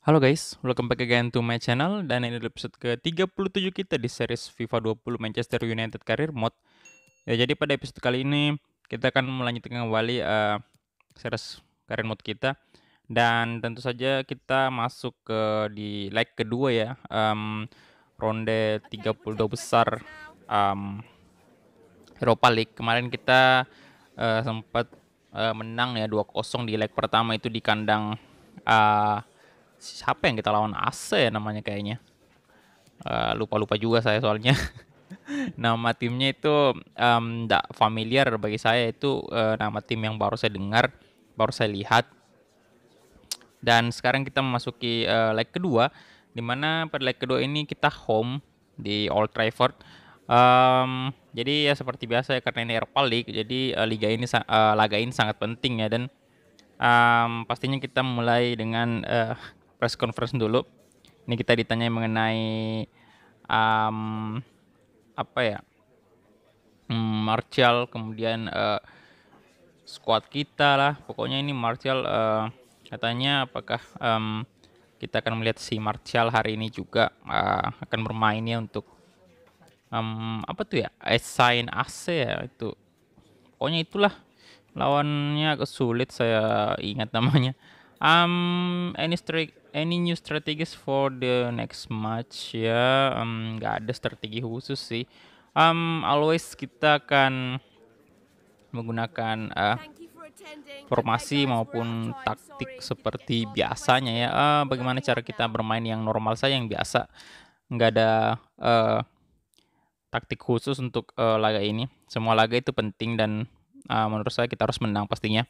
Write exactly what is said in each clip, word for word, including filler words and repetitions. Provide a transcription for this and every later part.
Halo guys, welcome back again to my channel dan ini adalah episode ke tiga puluh tujuh kita di series FIFA dua puluh Manchester United Career Mode. Ya, jadi pada episode kali ini kita akan melanjutkan kembali uh, series Career Mode kita dan tentu saja kita masuk ke di leg kedua ya, um, ronde tiga puluh dua besar um, Europa League. Kemarin kita uh, sempat uh, menang ya dua kosong di leg pertama itu di kandang uh, siapa yang kita lawan A C ya namanya kayaknya. Eh, lupa-lupa juga saya soalnya. Nama timnya itu nggak familiar bagi saya itu eh, nama tim yang baru saya dengar, baru saya lihat. Dan sekarang kita memasuki eh, leg kedua, di mana pada leg kedua ini kita home di Old Trafford. Em, jadi ya seperti biasa ya karena ini Europa League, jadi eh, liga ini sa- eh, laga ini sangat penting ya dan em, pastinya kita mulai dengan eh, press conference dulu. Ini kita ditanya mengenai um, apa ya, hmm, Martial, kemudian eh, squad kita lah. Pokoknya ini Martial eh, katanya apakah em, kita akan melihat si Martial hari ini juga eh, akan bermain ya untuk em, apa tuh ya, Assign A C ya itu. Pokoknya itulah lawannya agak sulit saya ingat namanya. Um, any strat any new strategies for the next match ya? Um, nggak ada strategi khusus sih. Um, always kita akan menggunakan uh, formasi maupun taktik seperti biasanya ya. Uh, bagaimana cara kita bermain yang normal saja yang biasa. Nggak ada uh, taktik khusus untuk uh, laga ini. Semua laga itu penting dan uh, menurut saya kita harus menang pastinya.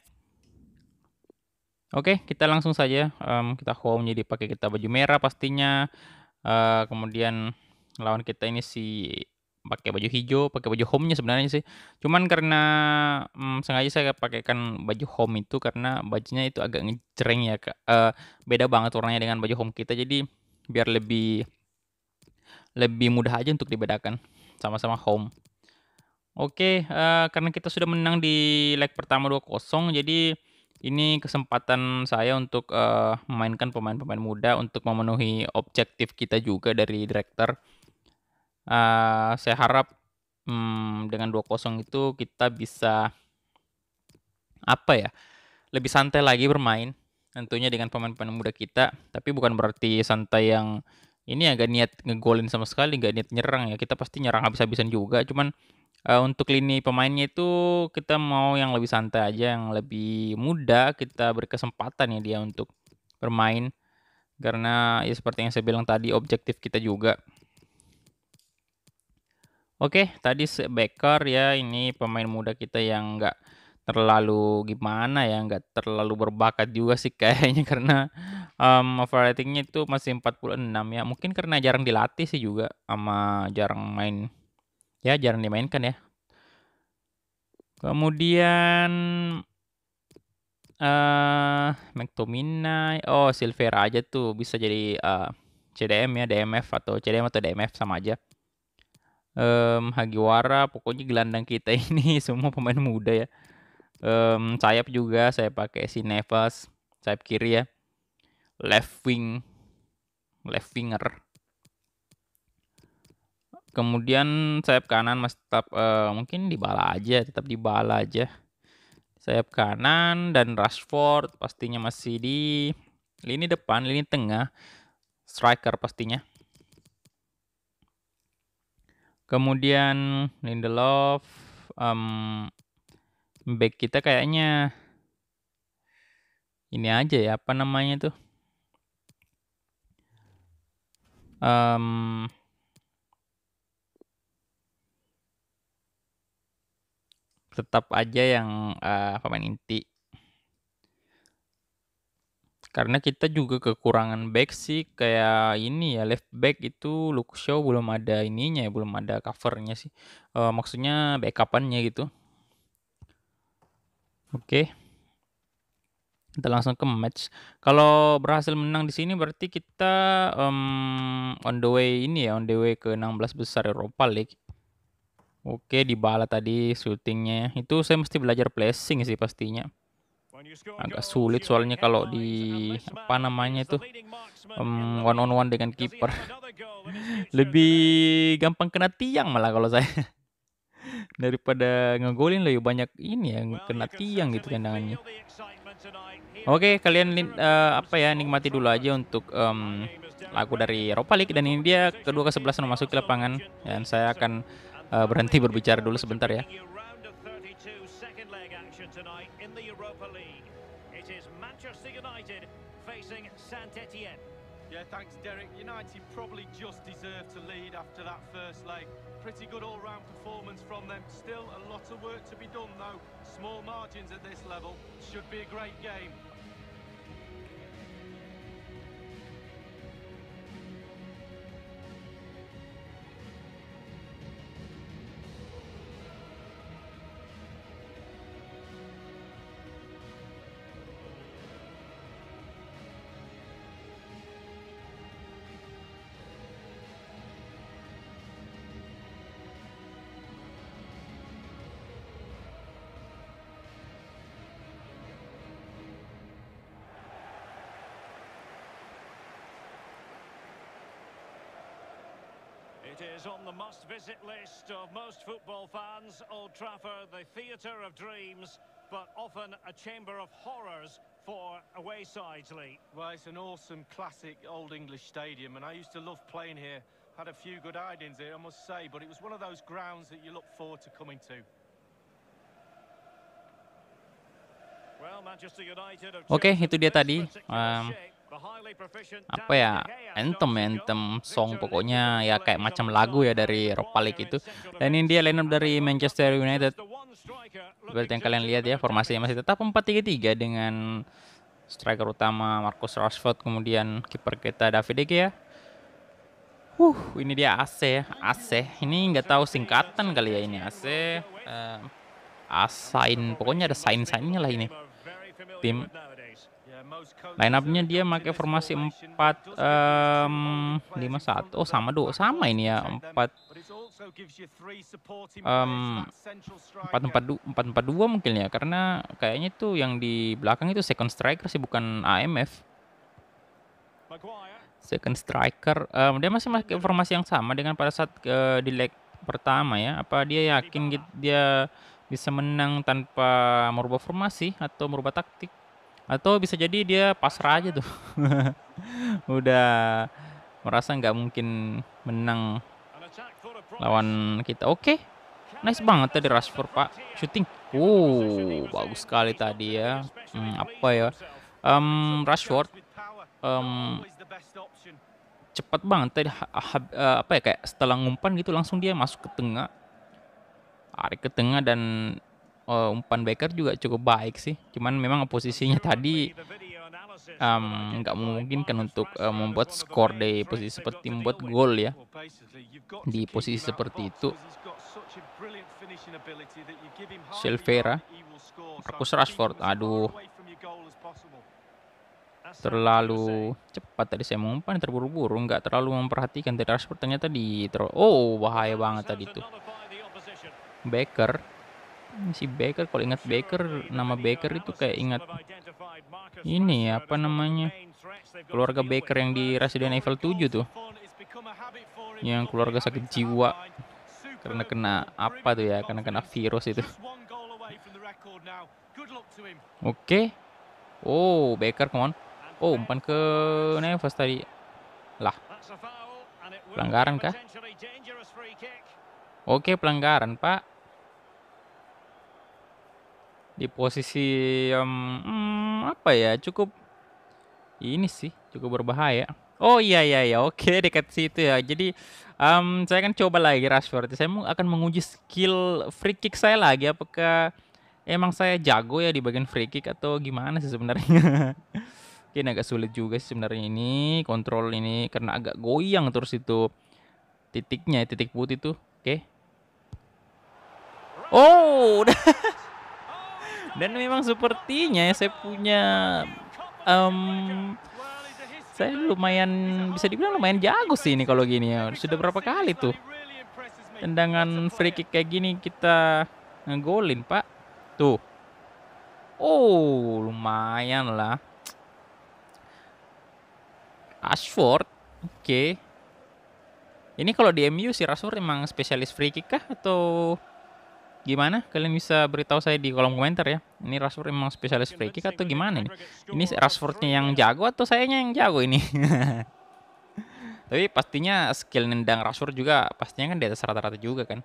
Oke, kita langsung saja, mmm, kita home jadi pakai kita baju merah pastinya, eee, kemudian lawan kita ini si pakai baju hijau, pakai baju home-nya sebenarnya sih. Cuman karena, mmm, sengaja saya pakaikan baju home itu karena bajunya itu agak ngejreng ya, Kak, eee, beda banget warnanya dengan baju home kita, jadi biar lebih lebih mudah aja untuk dibedakan, sama-sama home. Oke, eee, karena kita sudah menang di leg pertama dua kosong, jadi ini kesempatan saya untuk, eee, memainkan pemain-pemain muda untuk memenuhi objektif kita juga dari direktur. Eee, saya harap, mmm, dengan dua kosong itu kita bisa, apa ya, lebih santai lagi bermain, tentunya dengan pemain-pemain muda kita, tapi bukan berarti santai yang ini ya, nggak niat ngegolin sama sekali, nggak niat nyerang ya, kita pasti nyerang habis-habisan juga, cuman Eee, untuk lini pemainnya itu kita mau yang lebih santai aja, yang lebih muda, kita beri kesempatan ya dia untuk bermain, karena ya seperti yang saya bilang tadi objektif kita juga. Oke, tadi se Becker ya, ini pemain muda kita yang nggak terlalu gimana ya, nggak terlalu berbakat juga sih kayaknya karena, mmm, over rating-nya itu masih empat puluh enam ya, mungkin karena jarang dilatih sih juga, sama jarang main ya jarang dimainkan ya. Kemudian Eee, McTominay, oh Silvera aja tuh bisa jadi, eee, C D M ya, D M F atau C D M atau D M F sama aja. Mmm, Hagiwara, pokoknya gelandang kita ini semua pemain muda ya. Mmm, sayap juga saya pakai si Neves, sayap kiri ya, left wing, left winger. Kemudian sayap kanan masih tetap, eee, mungkin Dybala aja, tetap Dybala aja. Sayap kanan dan Rashford pastinya masih di lini depan, lini tengah. Striker pastinya. Kemudian Lindelof, mmm, bek kita kayaknya ini aja ya, apa namanya tuh, mmm, tetap aja yang, eee, pemain inti. Karena kita juga kekurangan back sih, kayak ini ya, left back itu Luke Shaw belum ada ininya ya, belum ada cover-nya sih, eee, maksudnya backup-annya gitu. Oke. Kita langsung ke match. Kalau berhasil menang di sini berarti kita, mmm, on the way ini ya, on the way ke enam belas besar Europa League. Oke, Dybala tadi syutingnya, itu saya mesti belajar placing sih pastinya. Agak sulit soalnya kalau di apa namanya itu um, one on one dengan kiper. Lebih gampang kena tiang malah kalau saya. Daripada ngegolin lebih banyak ini ya kena tiang gitu tendangannya. Oke, kalian uh, apa ya nikmati dulu aja untuk um, lagu dari Europa League, dan ini dia kedua kesebelasan memasuki lapangan, dan saya akan uh, berhenti berbicara dulu sebentar ya. Yeah, thanks, Derek. United probably just deserved to lead after that first leg. Pretty good all-round performance from them. Still a lot of work to be done, though. Small margins at this level. Should be a great game. It is on the must-visit list of most football fans. Old Trafford, the theatre of dreams, but often a chamber of horrors for away sides, Lee. Well, it's an awesome, classic Old English stadium, and I used to love playing here. Had a few good idings here, I must say, but it was one of those grounds that you look forward to coming to. Oke, itu dia tadi. Um, apa ya, anthem anthem song pokoknya ya kayak macam lagu ya dari Europa League itu. Dan ini dia lineup dari Manchester United. Seperti yang kalian lihat ya, formasinya masih tetap empat tiga tiga dengan striker utama Marcus Rashford, kemudian kiper kita David De Gea. Huh, ini dia A C ya, A C. Ini nggak tahu singkatan kali ya ini A C. Uh, Asain, pokoknya ada sign-signnya lah ini. Tim line up-nya dia pakai formasi empat lima satu. Oh, sama do, sama ini ya, empat empat empat dua mungkin ya, karena kayaknya tuh yang di belakang itu second striker sih, bukan A M F. Second striker, um, dia masih pakai formasi yang sama dengan pada saat uh, di leg pertama ya. Apa dia yakin gitu, dia bisa menang tanpa merubah formasi atau merubah taktik, atau bisa jadi dia pasrah aja tuh. Udah merasa nggak mungkin menang lawan kita. Oke, okay. Nice banget tadi Rashford, Pak, shooting. Oh, bagus sekali tadi ya. Hmm, apa ya, um, Rashford um, cepat banget tadi, apa ya, kayak setelah ngumpan gitu langsung dia masuk ke tengah, tarik ke tengah, dan uh, umpan Baker juga cukup baik sih. Cuman memang posisinya tadi nggak um, memungkinkan untuk uh, membuat skor di posisi seperti membuat gol ya. Di posisi seperti itu, Silvera, Marcus Rashford, aduh, terlalu cepat tadi saya mengumpan, terburu-buru, nggak terlalu memperhatikan dari Rashford, ternyata di ter oh, bahaya banget tadi tuh. Baker, si Baker, kalau ingat Baker, nama Baker itu kayak ingat ini apa namanya, keluarga Baker yang di Resident Evil tujuh tuh, yang keluarga sakit jiwa karena kena apa tuh ya, karena kena virus itu. Oke, okay. Oh, Baker, come on. Oh, umpan ke Neves tadi. Lah, pelanggaran kah? Oke, okay, pelanggaran, Pak. Di posisi um, hmm, apa ya, cukup ini sih, cukup berbahaya. Oh iya iya ya, oke, okay, dekat situ ya. Jadi um, saya akan coba lagi Rashford. Saya akan menguji skill free kick saya lagi. Apakah emang saya jago ya di bagian free kick atau gimana sih sebenarnya? Mungkin agak sulit juga sih sebenarnya ini kontrol ini, karena agak goyang terus itu titiknya, titik putih tuh. Oke. Okay. Oh, dan memang sepertinya saya punya um, saya lumayan, bisa dibilang lumayan jago sih ini kalau gini ya. Sudah berapa kali tuh tendangan free kick kayak gini kita ngegolin, Pak. Tuh. Oh, lumayan lah. Rashford. Oke. Ini kalau di M U si Rashford emang spesialis free kick kah atau gimana? Kalian bisa beritahu saya di kolom komentar ya. Ini Rashford emang spesialis free kick atau gimana nih? Ini Rashfordnya yang jago atau sayanya yang jago ini? Tapi pastinya skill nendang Rashford juga pastinya kan di atas rata-rata juga kan.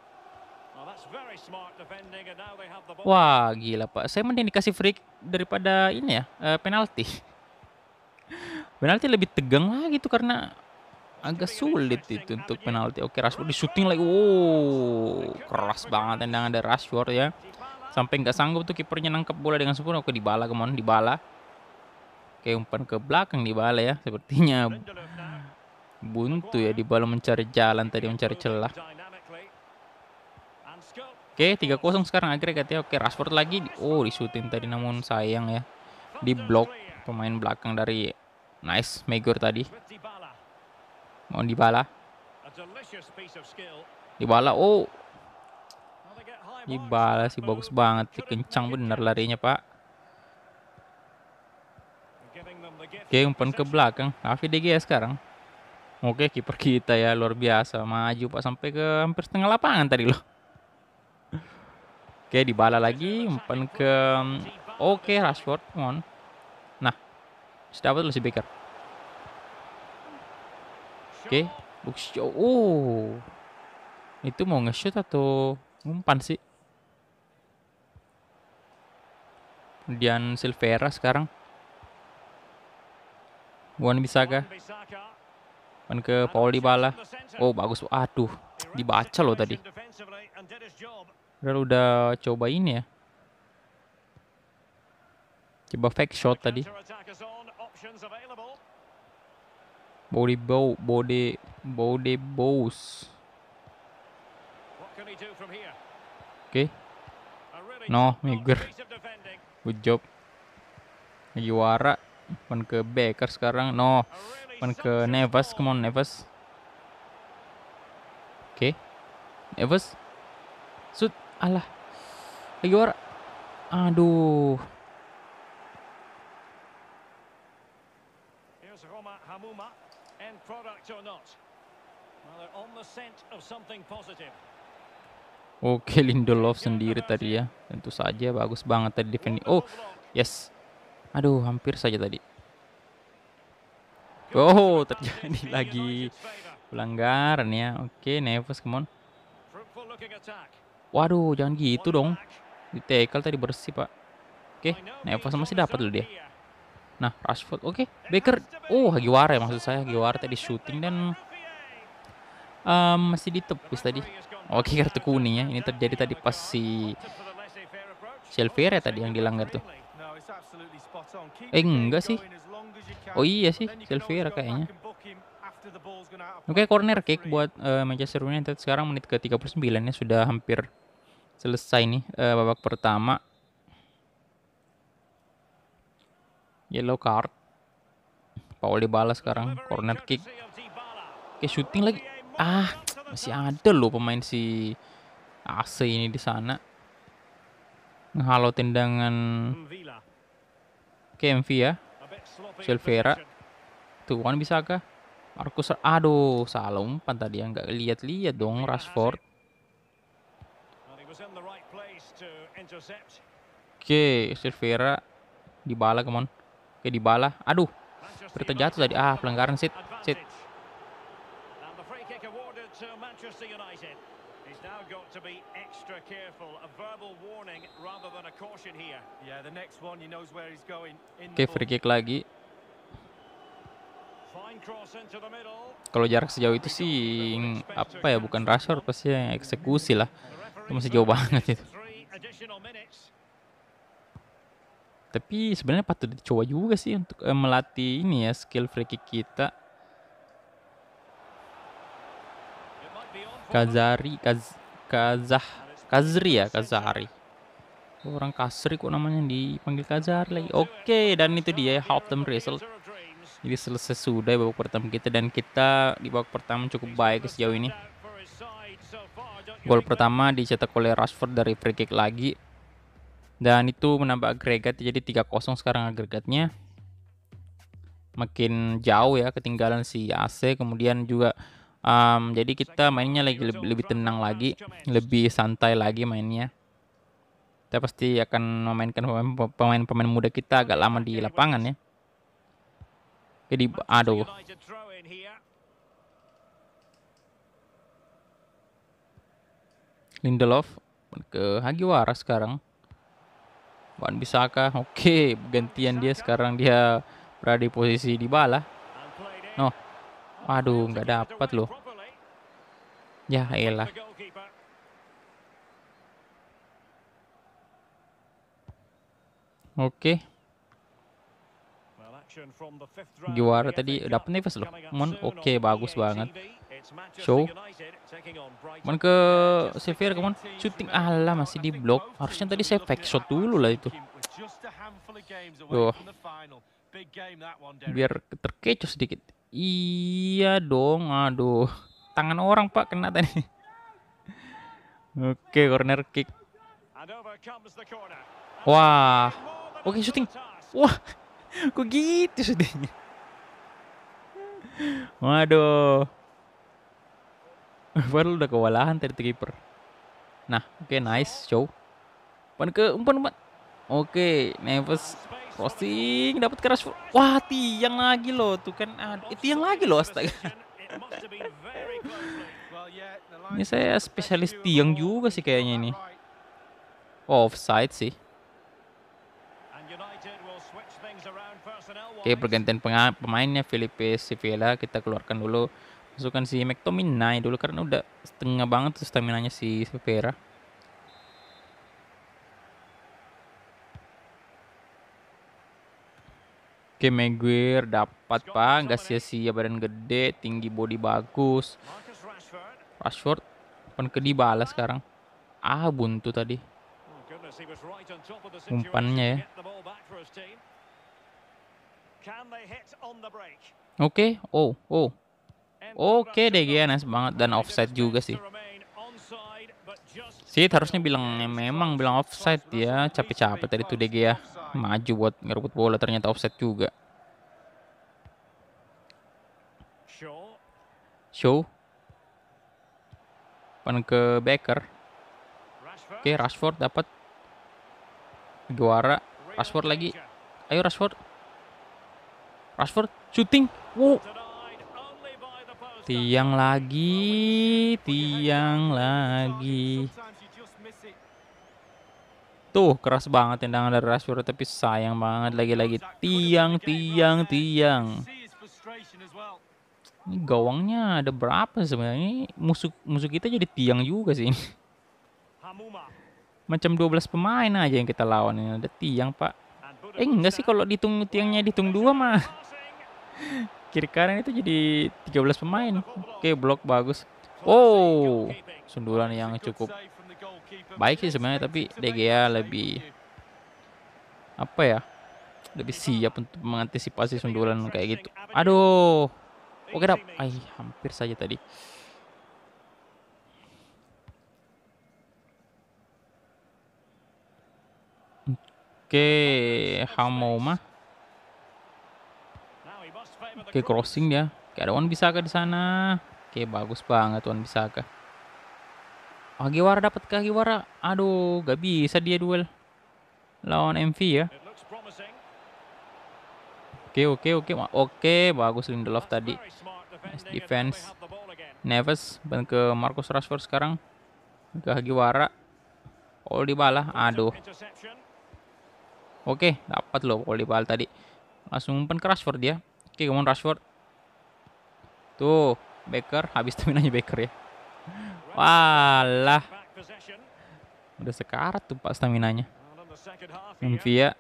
Wah, gila Pak. Saya mending dikasih free kick daripada ini ya, uh, penalti. Penalti lebih tegang lah gitu karena agak sulit itu untuk penalti. Oke, Rashford di shooting lagi. Wow, keras banget tendangan dari Rashford ya. Sampai nggak sanggup tuh kipernya nangkep bola dengan sempurna. Oke, Dybala, kemana Dybala. Oke, umpan ke belakang Dybala ya. Sepertinya buntu ya, Dybala mencari jalan tadi, mencari celah. Oke, tiga kosong sekarang agregat ya. Oke, Rashford lagi. Oh, di shooting tadi namun sayang ya. Di blok pemain belakang dari nice Maguire tadi. Mau Dybala. Dybala, oh. Dybala sih bagus banget. Kencang bener larinya, Pak. Oke, umpan ke belakang. Alfie De Gea sekarang. Oke, kiper kita ya luar biasa. Maju Pak sampai ke hampir setengah lapangan tadi loh. Oke, Dybala lagi, umpan ke Oke, Rashford, on. Nah, sudah dapat lu si Baker. Oke, box shot. Oh. Itu mau nge-shoot atau umpan sih? Kemudian Silvera sekarang. Wan-Bissaka. Umpan ke Paul Dybala. Oh, bagus. Aduh, dibaca loh tadi. Udah coba ini ya. Coba fake shot tadi. Body bow, body, body bows. Oke. Okay. No, Maguire. Good job. Yuara. Pan ke Baker sekarang. No. Pan ke Neves. Come on, Neves. Oke. Okay. Neves. Shoot. Alah. Yuara. Aduh. Oke, Lindelof sendiri tadi ya. Tentu saja bagus banget tadi defending. Oh, yes. Aduh, hampir saja tadi. Oh, terjadi lagi pelanggaran ya. Oke, Neves, come on. Waduh, jangan gitu dong. Di tackle tadi bersih, Pak. Oke, Neves masih dapat loh dia. Nah, Rashford. Oke, Baker. Oh, Hagiwara ya maksud saya. Hagiwara tadi shooting dan um, masih ditepis tadi. Oke, kartu kuning ya. Ini terjadi tadi pas si Silvera tadi yang dilanggar tuh. Eh, enggak sih. Oh iya sih, Silvera kayaknya. Oke, corner kick buat uh, Manchester United sekarang menit ke tiga puluh sembilan ya. Sudah hampir selesai nih uh, babak pertama. Yellow card. Paul Dybala sekarang corner kick. Oke, shooting lagi. Ah, masih ada loh pemain si A C ini di sana. Ngehalau tendangan. Oke, M V ya. Silvera. Tuh, kan bisa kah? Marcus. Aduh, salah umpan tadi yang nggak lihat-lihat dong Rashford. Oke, Silvera. Dybala, come on. Oke, Dybala. Aduh, berita jatuh tadi. Ah, pelanggaran sit, sit. Oke, free kick lagi. Kalau jarak sejauh itu sih apa ya, bukan Rashford pasti yang eksekusi lah. Itu masih jauh banget itu. Tapi sebenarnya patut dicoba juga sih untuk uh, melatih ini ya skill free kick kita. Kazari, Kaz, Kazah, Kazri ya, Kazari. Orang Kasri kok namanya dipanggil Kazari lagi. Oke, dan itu dia half time result. Jadi selesai sudah babak pertama kita dan kita di babak pertama cukup baik sejauh ini. Gol pertama dicetak oleh Rashford dari free kick lagi. Dan itu menambah agregat, jadi tiga kosong sekarang agregatnya. Makin jauh ya ketinggalan si A C, kemudian juga um, jadi kita mainnya lagi lebih, lebih tenang lagi, lebih santai lagi mainnya. Kita pasti akan memainkan pemain-pemain muda kita agak lama di lapangan ya. Jadi aduh. Lindelof ke Hagiwara sekarang. Wan Bisaka, oke, gantian dia sekarang, dia berada di posisi Dybala. No, aduh, nggak dapat loh. Ya elah. Oke. Hagiwara tadi dapat Neves loh. Mon, oke, bagus banget. Show. Mon ke Sevilla, kemon shooting, ala masih di blok. Harusnya tadi saya fake shot dulu lah itu. Tuh. Biar terkecoh sedikit. Iya dong, aduh. Tangan orang Pak kena tadi. Oke, corner kick. Wah. Oke, shooting. Wah. Kok gitu syutingnya? Waduh. Baru udah kewalahan tadi keeper. Nah, oke, okay, nice show. Umpan ke umpan umpan. Oke, okay, Neves crossing dapat keras. Wah, tiang lagi loh tuh kan. Aduh, tiang lagi loh astaga. Ini saya spesialis tiang juga sih kayaknya ini. Oh, offside sih. Oke, okay, pergantian pemainnya Felipe Sevilla kita keluarkan dulu. Masukkan si McTominay dulu karena udah setengah banget tuh stamina-nya si Sevilla. Oke, Maguire dapat Pak, nggak sia-sia, badan gede, tinggi, body bagus. Rashford, umpan ke Dybala sekarang. Ah, buntu tadi. Umpannya ya. Oke, okay. oh, oh. Oke, okay, D G nice banget dan offside juga sih. Sih harusnya bilang memang bilang offside ya, capek-capek tadi tuh D G ya. Maju buat ngerebut bola ternyata offside juga. Show. Pan ke Becker. Oke, okay, Rashford dapat. Juara. Rashford lagi. Ayo Rashford. Rashford shooting. Wow. Tiang lagi, tiang lagi. Tuh, keras banget tendangan dari Rashford, tapi sayang banget lagi-lagi tiang, tiang, tiang. Ini gawangnya ada berapa sebenarnya? Musuh musuh kita jadi tiang juga sih ini. Macam dua belas pemain aja yang kita lawan ini, ada tiang, Pak. Eh, enggak sih, kalau dihitung tiangnya dihitung dua mah. Kiri kanan itu jadi tiga belas pemain. Oke, blok bagus. Oh, sundulan yang cukup baik sih sebenarnya, tapi De Gea lebih apa ya? Lebih siap untuk mengantisipasi sundulan kayak gitu. Aduh. Oke, dap. Ay, hampir saja tadi. Oke, Hamouma. Oke, crossing dia. Oke, ada Wan Bisaka di sana. Oke, bagus banget Wan Bisaka. Hagiwara dapat ke Hagiwara. Aduh, gak bisa dia duel lawan M V ya. Oke, oke, oke. Oke, bagus Lindelof tadi. Nice defense. Neves dan ke Marcus Rashford sekarang. Ke Hagiwara. Paul Dybala. Aduh. Oke, dapat loh Paul Dybala tadi. Langsung umpan ke Rashford dia. Oke, kemudian Rashford. Tuh, Becker. Habis staminanya Becker ya. Walah. Udah sekarat tuh Pak staminanya. Mvia.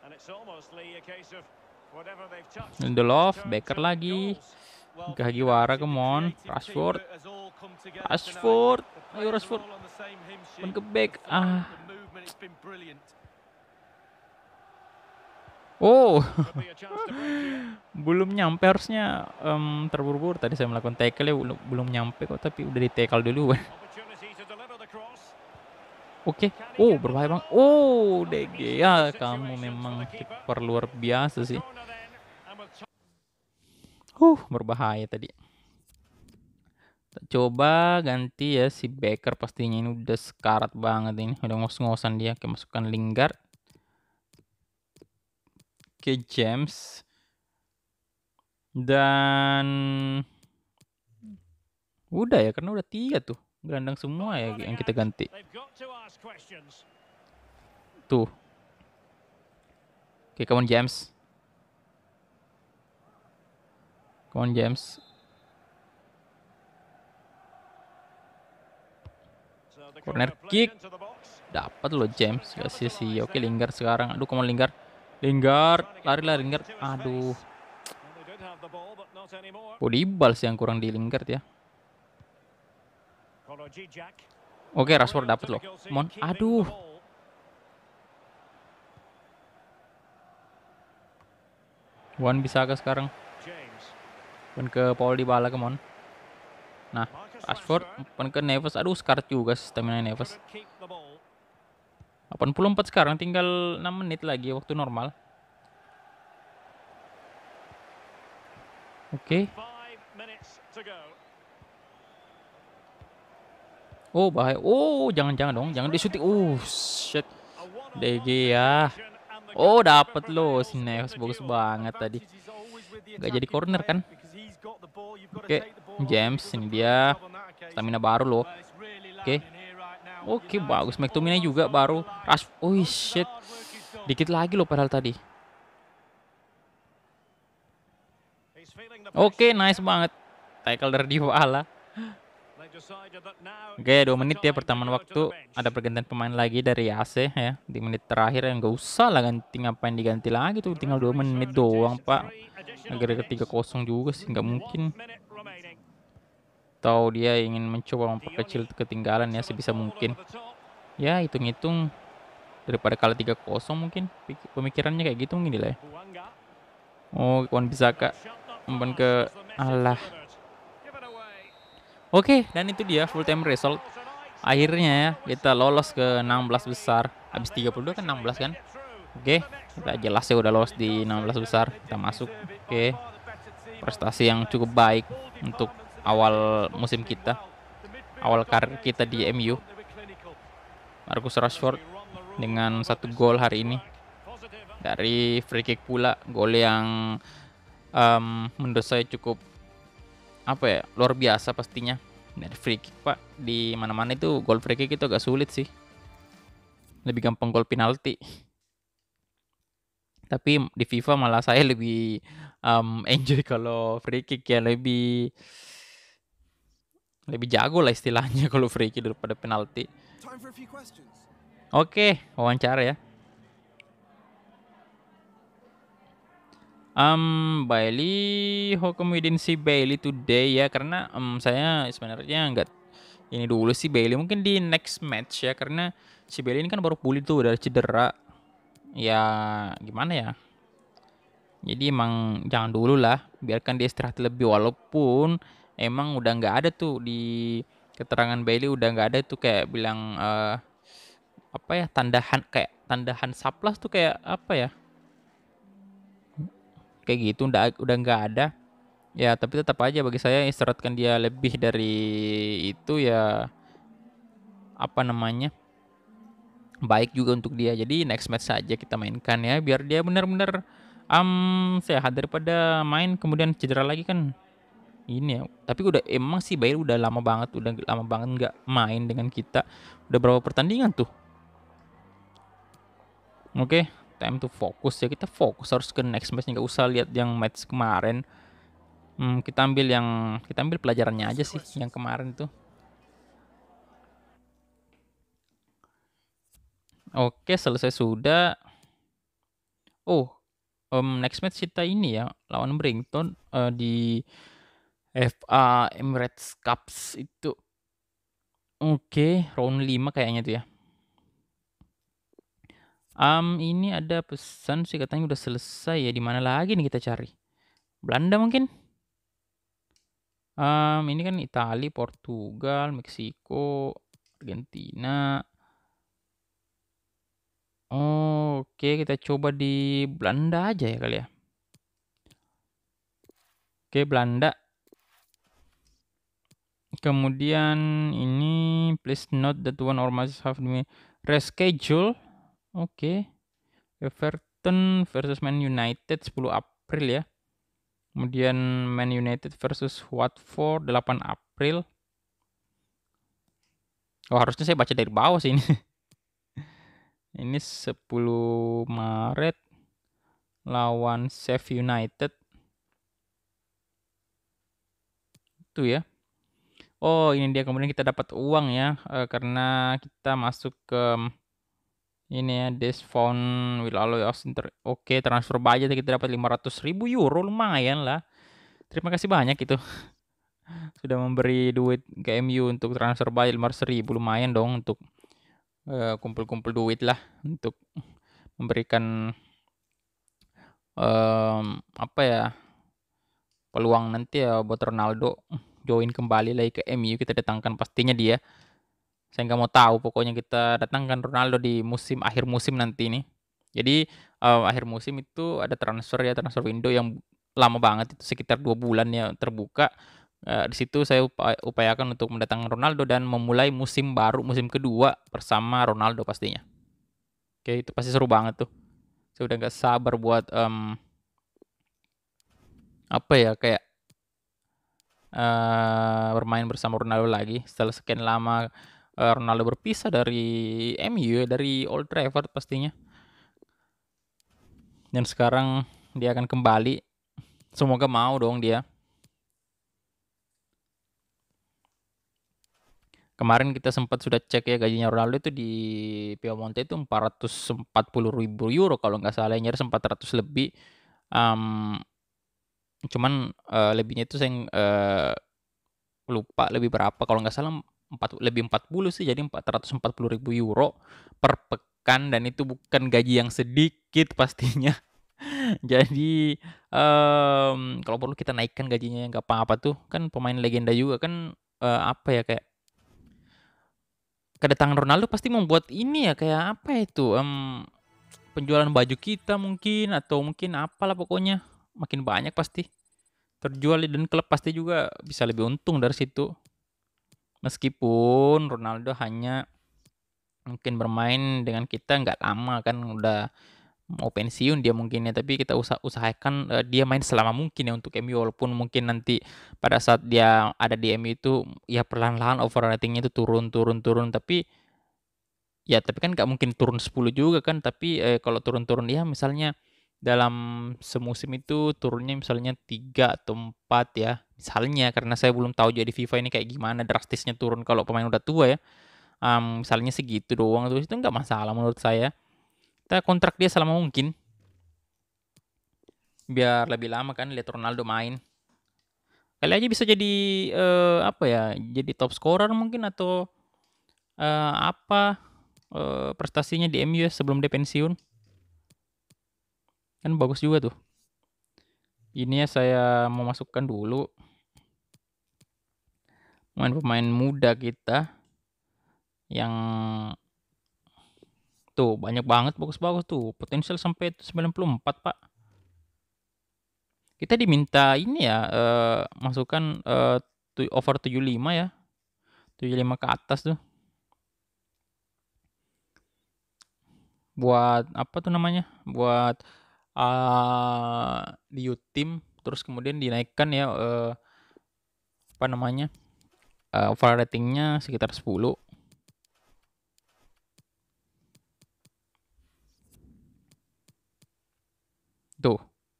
Lindelof. Becker lagi. Ke Hagiwara, come on. Rashford. Rashford. Ayo Rashford. Pun ke back. Ah. Oh. Belum nyampe harusnya um, terburu-buru tadi saya melakukan tackle ya, belum, belum nyampe kok, tapi udah di tackle dulu. Oke. Oh, berbahaya banget. Oh, De Gea, kamu memang kiper luar biasa sih. Huh, berbahaya tadi. Coba ganti ya si Becker, pastinya ini udah sekarat banget ini. Udah ngos-ngosan dia. Kemasukan Lingard. Ke James. Dan udah ya, karena udah tiga tuh. Gelandang semua ya yang kita ganti. Tuh. Oke, come on James. Come on James. Corner kick. Dapat loh James. Gak sia-sia. Oke, Lingard sekarang. Aduh, come on Lingard. Lingard. Lari-lari Lingard. Aduh. Podibal sih yang kurang di Lingard ya. Oke, Rashford dapat loh. Mon, aduh. Wan Bissaka sekarang. Wan ke Paul Dybala, kemon. Nah, Rashford, wan ke Neves. Aduh, sekarat juga stamina Neves. delapan puluh empat sekarang, tinggal enam menit lagi waktu normal. Oke. Oh, bahaya. Oh, jangan-jangan dong. Jangan di-shooting. Oh, shit. De Gea. Oh, dapat loh. Si Neves bagus banget tadi. Gak jadi corner kan? Oke, James. Ini dia. Stamina baru loh. Oke. Oke, bagus. McTominay juga baru. Rush. Oh, shit. Dikit lagi loh padahal tadi. Oke, nice banget. Tackle dari Dybala. Oke, dua menit ya pertamaan waktu. Ada pergantian pemain lagi dari A C ya. Di menit terakhir yang gak usah lah ganti, ngapain diganti lagi tuh. Tinggal dua menit doang, Pak. Agar ketiga kosong juga sih, nggak mungkin. Tahu dia ingin mencoba memperkecil ketinggalan ya sebisa mungkin. Ya, hitung-hitung daripada kalah tiga kosong mungkin. Pemikirannya kayak gitu mungkin lah ya. Oh, Wan Bissaka umpan ke Allah. Oke, dan itu dia full time result. Akhirnya ya kita lolos ke enam belas besar. Habis tiga puluh dua kan enam belas kan. Oke, kita jelas ya udah lolos di enam belas besar. Kita masuk. Oke. Prestasi yang cukup baik untuk awal musim kita. Awal karir kita di M U. Marcus Rashford dengan satu gol hari ini. Dari free kick pula, gol yang um, menurut saya cukup apa ya, luar biasa pastinya. Dari free kick, Pak, di mana-mana itu gol free kick itu agak sulit sih. Lebih gampang gol penalti. Tapi di FIFA malah saya lebih um, enjoy kalau free kick ya, lebih lebih jago lah istilahnya kalau free kick daripada penalti. Oke, wawancara ya. Um, Bailey, how come we didn't see Bailey today ya? Karena um, saya sebenarnya nggak ini dulu sih Bailey, mungkin di next match ya, karena si Bailey ini kan baru pulih tuh dari cedera. Ya gimana ya? Jadi emang jangan dulu lah, biarkan dia istirahat lebih, walaupun emang udah nggak ada tuh di keterangan Bailey, udah nggak ada tuh kayak bilang uh, apa ya, tandahan kayak tandahan saplas tuh kayak apa ya? Kayak gitu udah udah nggak ada. Ya, tapi tetap aja bagi saya istirahatkan dia lebih dari itu ya, apa namanya, baik juga untuk dia. Jadi next match saja kita mainkan ya, biar dia benar-benar um, sehat daripada main kemudian cedera lagi kan. Ini ya, tapi udah emang sih Bailey udah lama banget, udah lama banget nggak main dengan kita. Udah berapa pertandingan tuh? Oke, okay, time to fokus ya, kita fokus harus ke next match, nggak usah lihat yang match kemarin. Hmm, kita ambil yang kita ambil pelajarannya aja sih yang kemarin tuh. Oke, selesai sudah. Oh, um, next match kita ini ya lawan Brighton uh, di F A Emirates Cups itu. Oke, round lima kayaknya tuh ya. Um, ini ada pesan sih katanya udah selesai ya. Di mana lagi nih kita cari? Belanda mungkin? Um, ini kan Italia, Portugal, Meksiko, Argentina. Oke, kita coba di Belanda aja ya kali ya. Oke, Belanda. Kemudian ini please note that one or matches have been reschedule. Oke. Everton versus Man United sepuluh April ya. Kemudian Man United versus Watford delapan April. Oh, harusnya saya baca dari bawah sih ini. Ini sepuluh Maret lawan Sheffield United. Itu ya. Oh, ini dia kemudian kita dapat uang ya eh, karena kita masuk ke ini ya, this phone will allow us inter oke, transfer budget kita dapat lima ratus ribu euro, lumayan lah. Terima kasih banyak itu. Sudah memberi duit ke M U untuk transfer budget lima ratus ribu, lumayan dong untuk eh, kumpul-kumpul duit lah untuk memberikan em, apa ya, peluang nanti ya buat Ronaldo join kembali lagi ke M U. Kita datangkan pastinya dia. Saya nggak mau tahu, pokoknya kita datangkan Ronaldo di musim akhir musim nanti nih. Jadi eh, akhir musim itu ada transfer ya, transfer window yang lama banget, itu sekitar dua bulan ya terbuka. Eh, di situ saya upa- upayakan untuk mendatangkan Ronaldo dan memulai musim baru, musim kedua bersama Ronaldo pastinya. Oke, itu pasti seru banget tuh. Saya udah nggak sabar buat em, apa ya, kayak eh, bermain bersama Ronaldo lagi setelah sekian lama eh, Ronaldo berpisah dari M U ya, dari Old Trafford pastinya. Dan sekarang dia akan kembali. Semoga mau dong dia. Kemarin kita sempat sudah cek ya, gajinya Ronaldo itu di Piemonte itu empat ratus empat puluh ribu euro kalau nggak salah, nyaris empat ratus lebih. Um, cuman uh, lebihnya itu saya uh, lupa lebih berapa, kalau nggak salah empat, lebih empat puluh sih, jadi empat ratus empat puluh ribu euro per pekan, dan itu bukan gaji yang sedikit pastinya. Jadi um, kalau perlu kita naikkan gajinya, nggak apa-apa tuh, kan pemain legenda juga kan. Uh, apa ya, kayak kedatangan Ronaldo pasti membuat ini ya, kayak apa itu, um, penjualan baju kita mungkin, atau mungkin apalah, pokoknya makin banyak pasti terjual, dan klub pasti juga bisa lebih untung dari situ. Meskipun Ronaldo hanya mungkin bermain dengan kita nggak lama kan, udah mau pensiun dia mungkin ya, tapi kita usah usahakan uh, dia main selama mungkin ya untuk M U, walaupun mungkin nanti pada saat dia ada di M U itu ya perlahan-lahan over ratingnya itu turun turun turun, tapi ya tapi kan nggak mungkin turun sepuluh juga kan, tapi eh, kalau turun-turun ya misalnya dalam semusim itu turunnya misalnya tiga atau empat ya misalnya, karena saya belum tahu jadi FIFA ini kayak gimana drastisnya turun kalau pemain udah tua ya. Um, misalnya segitu doang tuh, itu nggak masalah menurut saya. Kita kontrak dia selama mungkin biar lebih lama kan lihat Ronaldo main. Kali aja bisa jadi eh, apa ya, jadi top scorer mungkin, atau eh, apa eh, prestasinya di M U ya sebelum dia pensiun. Kan bagus juga tuh. Ini ya saya mau masukkan dulu pemain-pemain muda kita yang tuh banyak banget bagus-bagus tuh, potensial sampai sembilan puluh empat, Pak. Kita diminta ini ya, eh, masukkan eh, tu- over tujuh puluh lima ya, tujuh puluh lima ke atas tuh. Buat apa tuh namanya? Buat uh, di youth team, terus kemudian dinaikkan ya eh, apa namanya? Uh, overall ratingnya sekitar sepuluh. Tuh.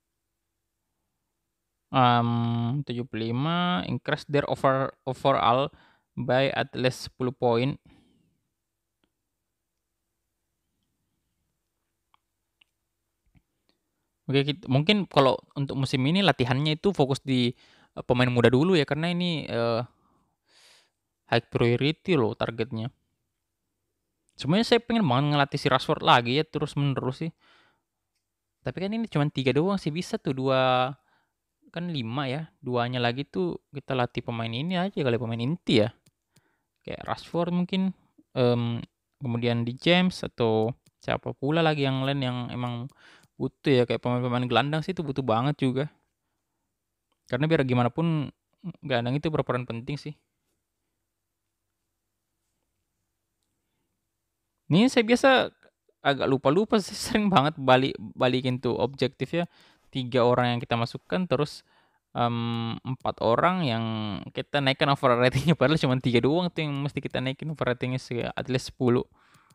Um, tujuh puluh lima, increase their over overall by at least sepuluh poin. Oke, kit- mungkin kalau untuk musim ini latihannya itu fokus di eh, pemain muda dulu ya, karena ini eh, high priority loh targetnya. Sebenarnya saya pengen banget ngelatih si Rashford lagi ya terus menerus sih. Tapi kan ini cuma tiga doang sih, bisa tuh dua, kan lima ya. Duanya lagi tuh kita latih pemain ini aja kali, pemain inti ya. Kayak Rashford mungkin, em, kemudian di James atau Siapa pula lagi yang lain yang emang butuh ya, kayak pemain-pemain gelandang sih itu butuh banget juga. Karena biar gimana pun gelandang itu berperan penting sih. Ini saya biasa agak lupa-lupa sih, sering banget balik balikin tuh objektifnya tiga orang yang kita masukkan terus um, empat orang yang kita naikkan overall ratingnya, padahal cuma tiga doang tuh yang mesti kita naikin overall ratingnya sih, at least sepuluh.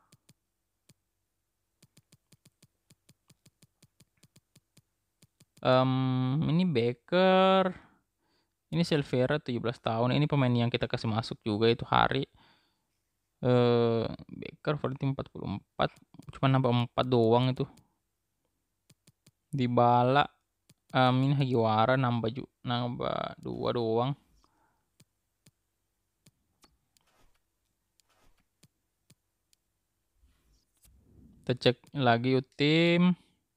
Um, ini Baker, ini Silvera tujuh belas tahun, ini pemain yang kita kasih masuk juga itu Hari. Eh, Baker rating empat puluh empat, cuma nambah empat doang itu. Dybala, um, ini Hagiwara nambah ju nambah dua doang. Kita cek lagi yuk tim.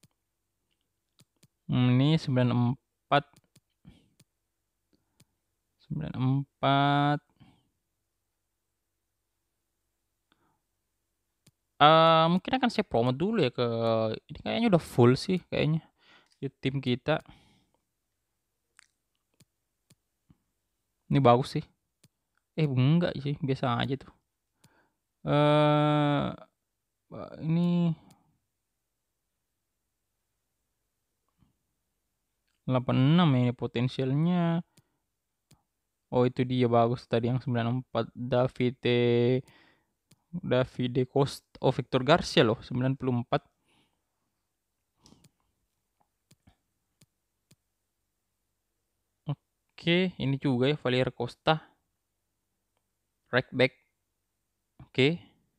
Ini sembilan puluh empat. sembilan puluh empat. Uh, mungkin akan saya promote dulu ya ke ini, kayaknya udah full sih kayaknya di tim kita. Ini bagus sih. Eh enggak sih, biasa aja tuh. Eh uh, ini delapan puluh enam ini potensialnya. Oh itu dia bagus tadi yang sembilan puluh empat, Davide Davide Costa, oh Victor Garcia loh sembilan puluh empat. Oke, ini juga ya Valier Costa, right back. Oke.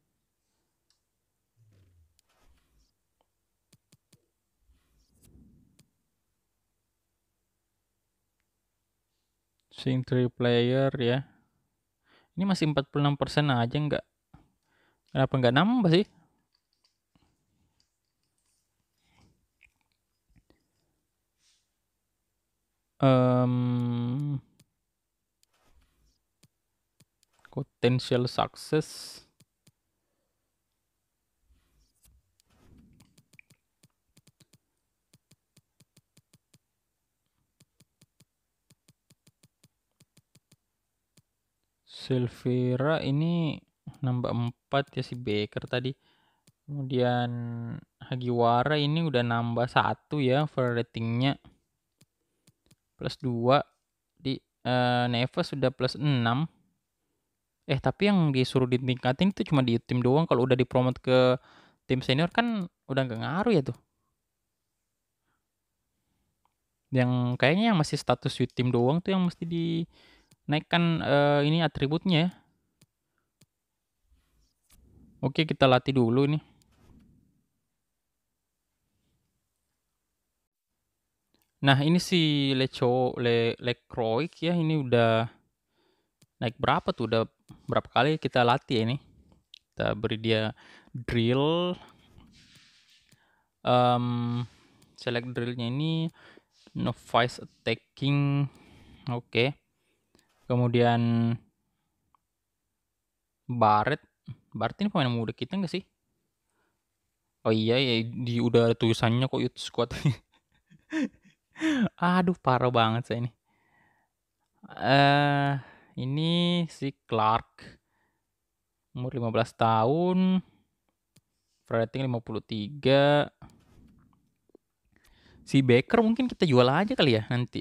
Sing three player ya. Ini masih empat puluh enam persen aja, enggak. Kenapa enggak nambah sih? Um, potential success. Silvera ini nambah empat ya si Baker tadi. Kemudian Hagiwara ini udah nambah satu ya for ratingnya. Plus dua. Di uh, Neves sudah plus enam. Eh tapi yang disuruh ditingkatin itu cuma di tim doang. Kalau udah dipromot ke tim senior kan udah gak ngaruh ya tuh. Yang kayaknya yang masih status youth team doang tuh yang mesti dinaikkan uh, ini atributnya ya. Oke, kita latih dulu nih. Nah, ini si Leco Le Lecroix ya, ini udah naik berapa tuh? Udah berapa kali kita latih ini? Kita beri dia drill. Um, select drillnya ini novice attacking. Oke. Okay. Kemudian Barret. Barret ini pemain muda kita nggak sih? Oh iya ya, di udah ada tulisannya kok youth squad. Aduh, parah banget saya ini. Eh, uh, ini si Clark. Umur lima belas tahun. Rating lima puluh tiga. Si Baker mungkin kita jual aja kali ya nanti.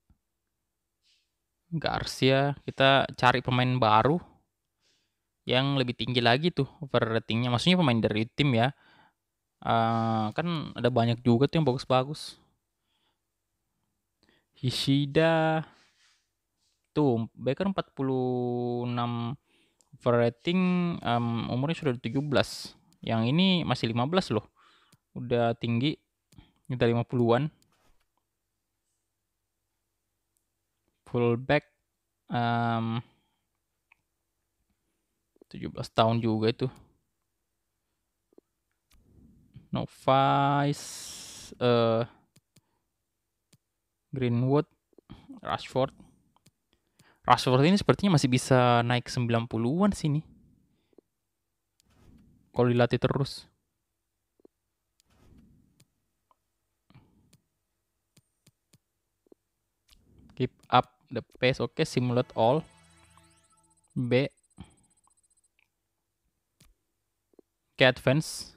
Garcia, kita cari pemain baru yang lebih tinggi lagi tuh over ratingnya. Maksudnya pemain dari tim ya. Uh, kan ada banyak juga tuh yang bagus-bagus. Hishida. Tuh, Baker empat puluh enam over rating, um, umurnya sudah tujuh belas. Yang ini masih lima belas loh. Udah tinggi. Udah lima puluhan. Fullback um, tujuh belas tahun juga itu. Novice uh, Greenwood, Rashford. Rashford ini sepertinya masih bisa naik sembilan puluhan sini. Kalau dilatih terus. Keep up the pace. Oke, simulate all. B. Oke, advance.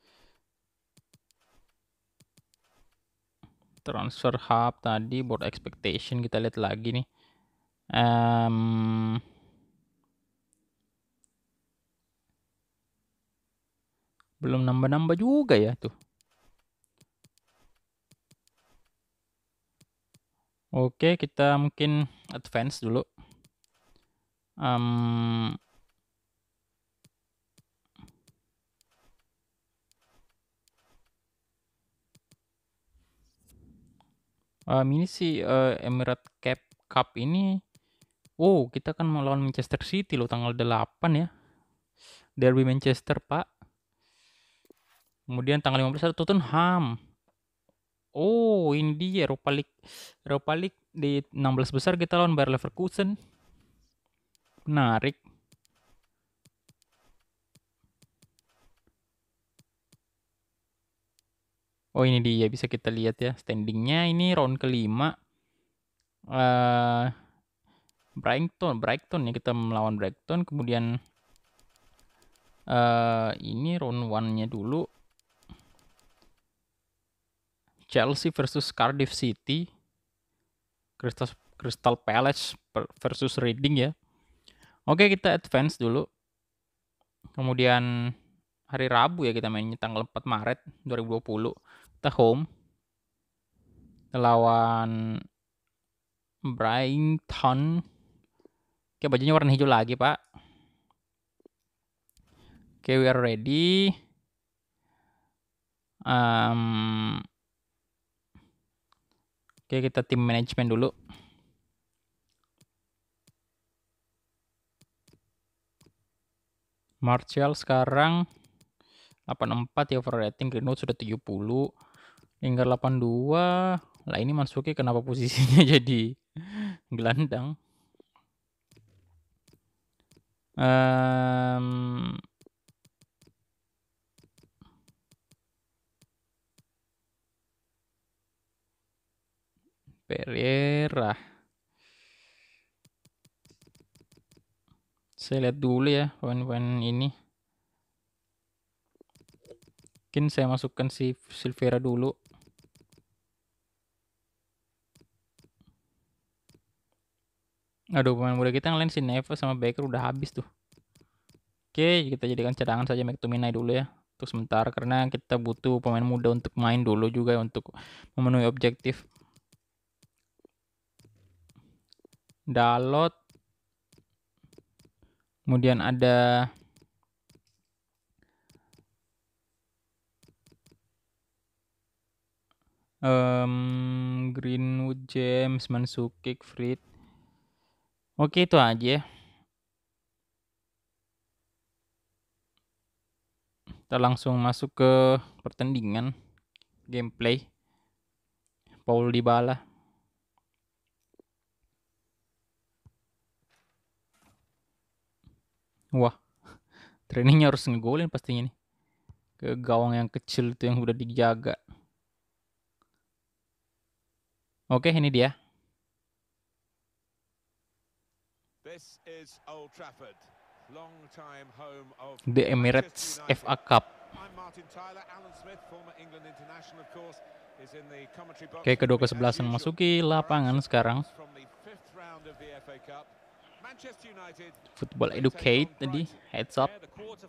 Transfer hub tadi, board expectation kita lihat lagi nih. Um, belum nambah-nambah juga ya tuh. Oke, kita mungkin advance dulu. Um, um, ini sih uh, Emirates Cup Cup ini. Oh, kita kan mau lawan Manchester City loh tanggal delapan ya. Derby Manchester, Pak. Kemudian tanggal lima belas ada Tottenham. Oh, ini dia Europa League. Europa League di enam belas besar kita lawan Bayer Leverkusen. Menarik. Oh, ini dia bisa kita lihat ya standingnya. Ini round kelima. Uh, Brighton, Brighton ya kita melawan Brighton. Kemudian uh, ini round one-nya dulu. Chelsea versus Cardiff City. Crystal, Crystal Palace versus Reading ya. Oke, kita advance dulu. Kemudian hari Rabu ya kita mainnya tanggal empat Maret dua ribu dua puluh. Kita home. Kita lawan Brighton. Oke, bajunya warna hijau lagi, Pak. Oke, we are ready. Um, Oke, kita tim manajemen dulu. Martial sekarang delapan puluh empat ya over rating. Greenwood sudah tujuh puluh. Lingard delapan puluh dua. Lah ini Mansuki kenapa posisinya jadi gelandang? Um, Pereira. Saya lihat dulu ya pemain-pemain ini. Mungkin saya masukkan si Silvera dulu. Aduh, pemain muda kita yang lain si Neves sama Baker udah habis tuh. Oke, kita jadikan cadangan saja McTominay dulu ya untuk sementara karena kita butuh pemain muda untuk main dulu juga untuk memenuhi objektif. Dalot. Kemudian ada um, Greenwood, James, Mandzukic, Fred. Oke, itu aja ya. Kita langsung masuk ke pertandingan gameplay. Paul Dybala. Wah, trainingnya harus ngegolin pastinya nih. Ke gawang yang kecil itu yang udah dijaga. Oke, ini dia. This is Old Trafford. Long time home of The Emirates F A Cup. I'm Martin Tyler, Alan Smith, former England international of course, is in the commentary box. Oke, kedua kesebelasan memasuki lapangan sekarang. From the fifth round of the F A Cup. Manchester United. Football Educate tadi, heads up.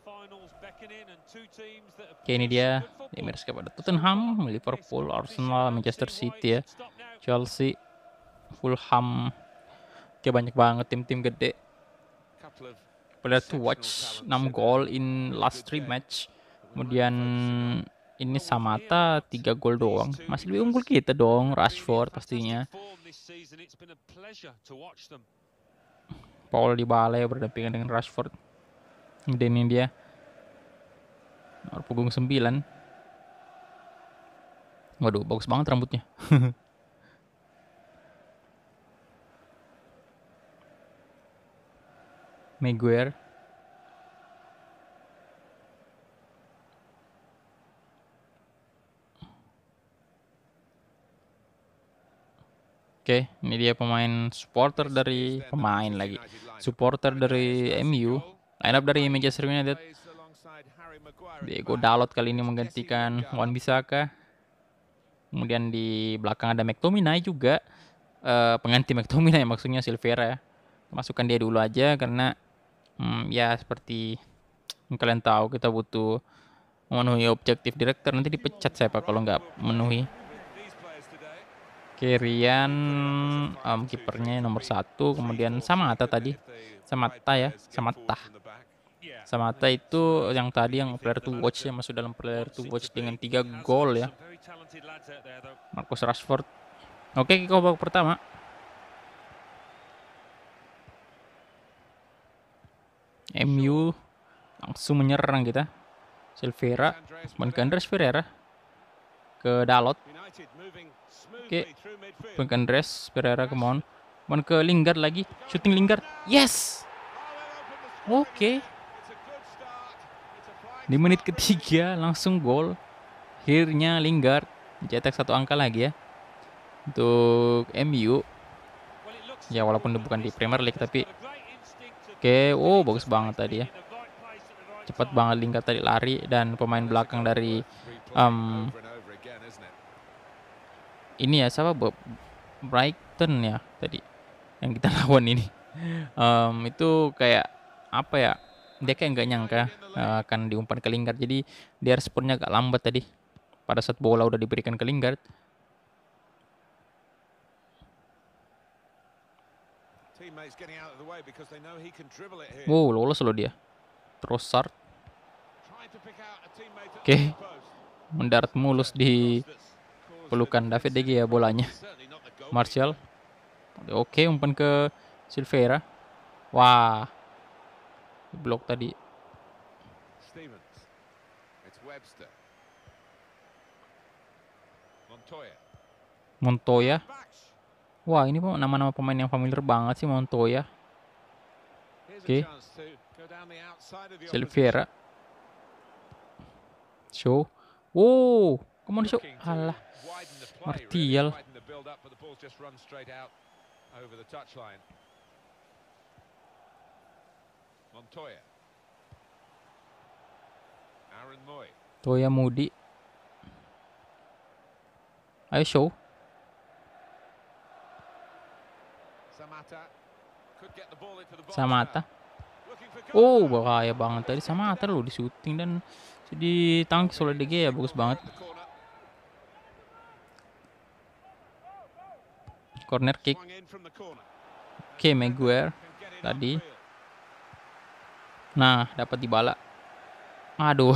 Oke, ini dia The Emirates Cup. Ada Tottenham, Liverpool, Arsenal, Manchester City ya, Chelsea, Fulham. Oke, banyak banget tim-tim gede. Player to watch, enam gol in last three match. Kemudian ini Samata tiga gol doang. Masih lebih unggul kita dong, Rashford pastinya. Paul Dybala berdampingan dengan Rashford. Dan ini dia nomor punggung sembilan. Waduh, bagus banget rambutnya. Maguire. Oke, Oke, ini dia pemain supporter dari pemain lagi. Supporter dari M U. Line up dari Manchester United. Diego Dalot kali ini menggantikan Wan-Bissaka. Kemudian di belakang ada McTominay juga. Uh, pengganti McTominay maksudnya Silvera. Masukkan dia dulu aja karena hmm, ya seperti yang kalian tahu kita butuh memenuhi objektif direktur. Nanti dipecat saya pak kalau nggak memenuhi. Kirian um, kipernya nomor satu, kemudian Samata tadi, Samata ya, Samata. Samata itu yang tadi yang player to watch ya, masuk dalam player to watch dengan tiga gol ya. Marcus Rashford. Oke, kick off babak pertama. M U langsung menyerang kita. Silvera, ke Andreas Pereira, ke Dalot. Oke, ke Andreas Pereira, come on. Kemudian ke Lingard lagi, shooting Lingard. Yes. Oke. Di menit ketiga langsung gol. Akhirnya Lingard mencetak satu angka lagi ya untuk M U. Ya walaupun bukan di Premier League tapi oke, oh bagus banget tadi ya. Cepat banget Lingard tadi lari dan pemain belakang dari um, ini ya siapa Brighton ya tadi yang kita lawan ini. Um, itu kayak apa ya? Dia kayak nggak nyangka uh, akan diumpan ke Lingard. Jadi dia responnya agak lambat tadi pada saat bola udah diberikan ke Lingard. Wow, lolos loh dia. Trossard. Oke. Okay. Mendarat mulus di pelukan David De Gea bolanya. Martial. Oke, okay, umpan ke Silvera. Wah. Blok tadi. Montoya. Wah, ini nama-nama pemain yang familiar banget sih Montoya. Oke. Okay. Silvera. Show. Wow, come on show. Alah. Martial. Toya Mudi. Ayo show. Samata. Oh, bahaya banget tadi Samata loh di syuting dan ditangkis oleh De Gea, bagus banget. Corner kick. Oke, okay, Maguire tadi. Nah, dapat dibala. Aduh.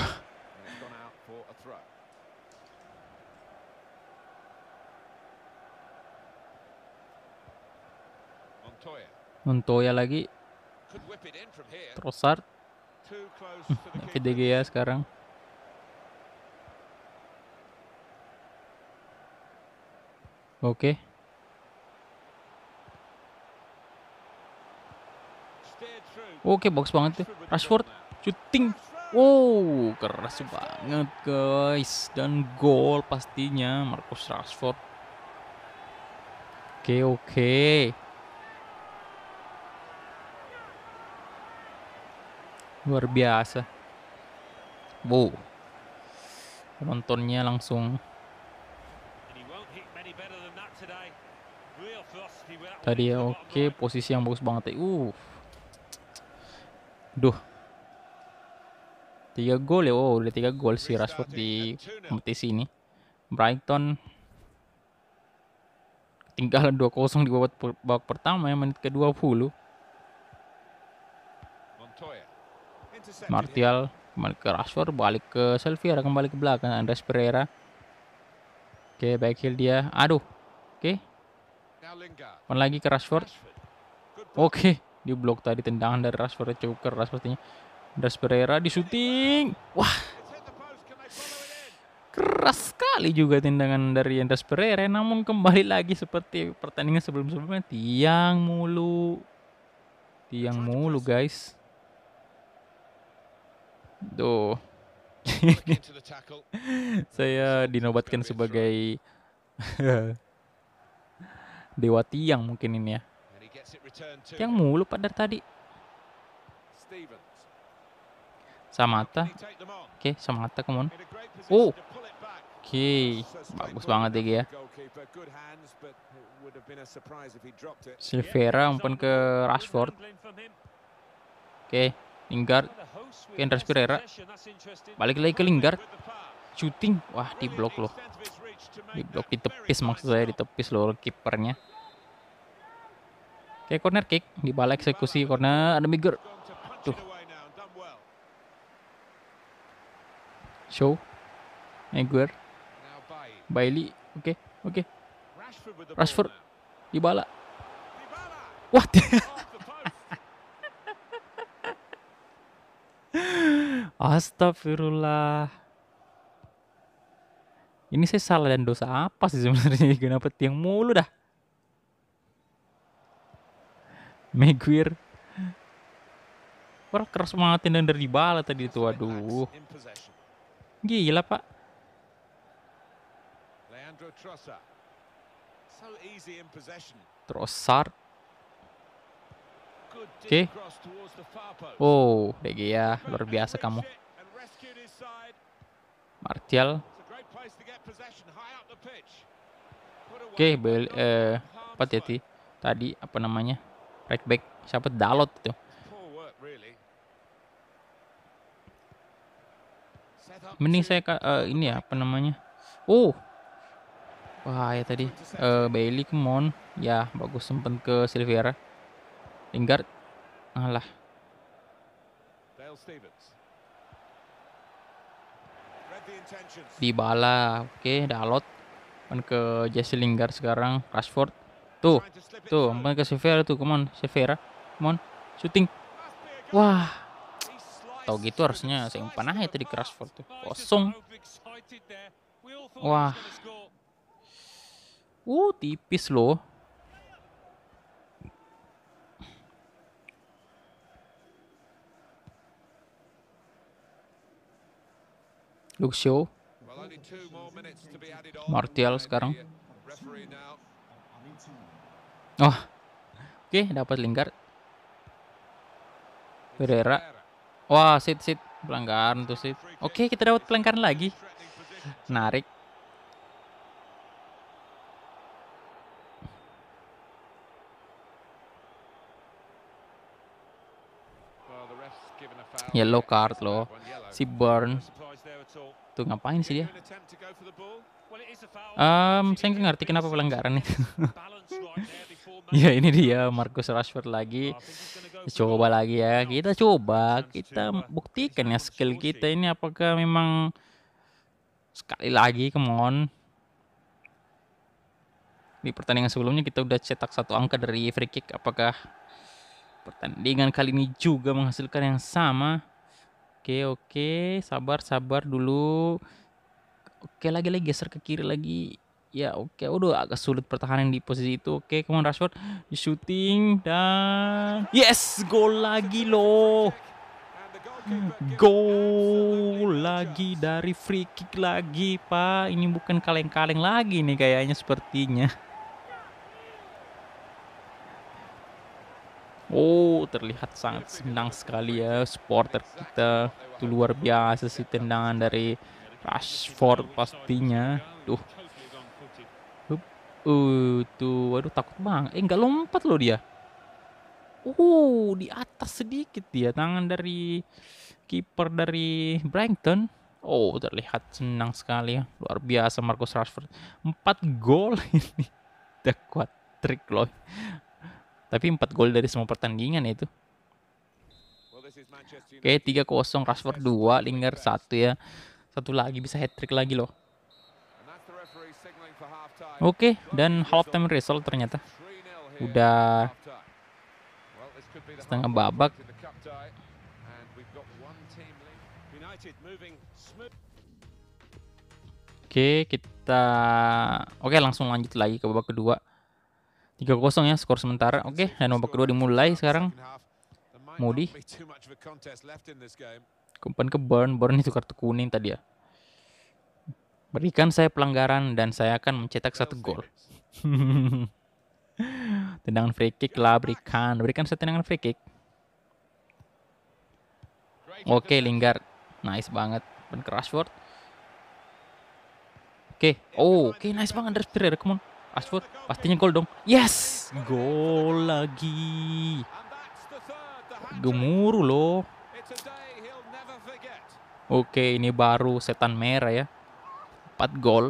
Montoya lagi. Trossard. David De Gea sekarang. Oke. Okay. Oke, okay, box banget tuh. Rashford shooting. Wow, keras banget guys. Dan gol pastinya Marcus Rashford. Oke, okay, oke. Okay. Luar biasa. Wow. Penontonnya langsung tadi ya, oke, okay. Posisi yang bagus banget. Uh. Duh. Tiga gol ya. Oh, udah tiga gol si Rashford di kompetisi ini. Brighton ketinggalan dua kosong di babak, babak pertama ya, menit ke dua puluh. Martial kembali ke Rashford, balik ke Silvera, kembali ke belakang Andreas Pereira. Oke, okay, back heel dia. Aduh. Oke. Okay. Pan lagi ke Rashford. Oke, okay. Di blok tadi tendangan dari Rashford, cukup keras pastinya. Andreas Pereira di shooting. Wah. Keras sekali juga tendangan dari Andreas Pereira, namun kembali lagi seperti pertandingan sebelum-sebelumnya, tiang mulu. Tiang mulu, guys. Tuh. Saya dinobatkan sebagai Dewa tiang mungkin ini ya. And he gets it returned to Tiang him. mulu pada tadi. Stevens. Samata. Can he take them on? Oke, Samata come on. In a great Oh. position to pull it back. Oke, So bagus straightforward banget enough ya. for the goalkeeper. Good hands, but it would have been a surprise if he dropped it. Silvera umpan ke Rashford. Oke, Lingard. Oke, Andreas Pereira. Balik lagi ke Lingard. Shooting. Wah, di blok loh. Di blok di tepis maksud saya, di tepis loh kipernya. Oke, corner kick. Di balik eksekusi corner ada Miguel. Tuh. Show. Miguel. Bailey. Oke, oke. Rashford. Dybala. Wah. Astagfirullah. Ini saya salah dan dosa apa sih sebenarnya? Kenapa tiang mulu dah? Maguire. Wah, keras banget dan dari Dybala tadi itu. Aduh. Gila, Pak. Trossard. Oke. Okay. Oh, De Gea, luar biasa kamu. Martial. Oke, okay, eh apa tadi? Tadi apa namanya? Right back. Siapa? Dalot itu. Mending saya uh, ini ya, apa namanya? Oh. Wah, ya tadi uh, Bailey, come on. Ya, bagus sempat ke Silvera. Lingard. Alah. Dybala. Oke, okay, Dalot. Umpan ke Jesse Lingard sekarang. Rashford. Tuh. Tuh, umpan ke Silvera tuh. Come on, Silvera. Come on. Shooting. Wah. Tahu gitu harusnya saya umpan aja tadi ke Rashford tuh. Kosong. Wah. Uh, tipis loh. Luke Shaw. Martial sekarang. Oh. Oke, okay, dapat Lingard. Pereira. Wah, sit sit pelanggaran tuh sit. Oke, okay, kita dapat pelanggaran lagi. Menarik. Yellow card loh. Si Burn. Tuh ngapain sih dia? Um, saya nggak ngerti kenapa pelanggaran itu. Ya ini dia Marcus Rashford lagi. Coba lagi ya. Kita coba. Kita buktikan ya skill kita ini apakah memang sekali lagi. Come on. Di pertandingan sebelumnya kita udah cetak satu angka dari free kick. Apakah pertandingan kali ini juga menghasilkan yang sama? Oke, oke, sabar-sabar dulu. Oke, lagi-lagi geser ke kiri lagi. Ya, oke, udah agak sulit pertahanan di posisi itu. Oke, come on Rashford, shooting dan yes, gol lagi loh. Gol lagi dari free kick lagi, Pak. Ini bukan kaleng-kaleng lagi nih kayaknya sepertinya. Oh, terlihat sangat senang sekali ya supporter kita. Itu luar biasa sih tendangan dari Rashford pastinya. Tuh. Uh, tuh, waduh takut banget. Eh, nggak lompat loh dia. Uh, di atas sedikit dia tangan dari kiper dari Brighton. Oh, terlihat senang sekali ya. Luar biasa Marcus Rashford. Empat gol ini. Udah kuat trik loh. Tapi empat gol dari semua pertandingan itu. Oke, tiga kosong Rashford dua, Lingard satu ya. Satu lagi bisa hat-trick lagi loh. Oke, dan halftime result ternyata udah setengah babak. Oke, kita Oke, langsung lanjut lagi ke babak kedua. tiga kosong ya skor sementara. Oke, dan babak kedua dimulai sekarang. Moody. Kumpan ke Burn. Burn itu kartu kuning tadi ya. Berikan saya pelanggaran dan saya akan mencetak satu gol. Tendangan free kick lah, berikan. Berikan saya tendangan free kick. Oke, Lingard. Nice banget. Dan ke Rashford. Oke. Oh, oke, nice banget dari Pereira. Come on. Rashford, pastinya gol dong. Yes! Gol lagi. Gemuruh loh. Oke, ini baru setan merah ya. empat gol.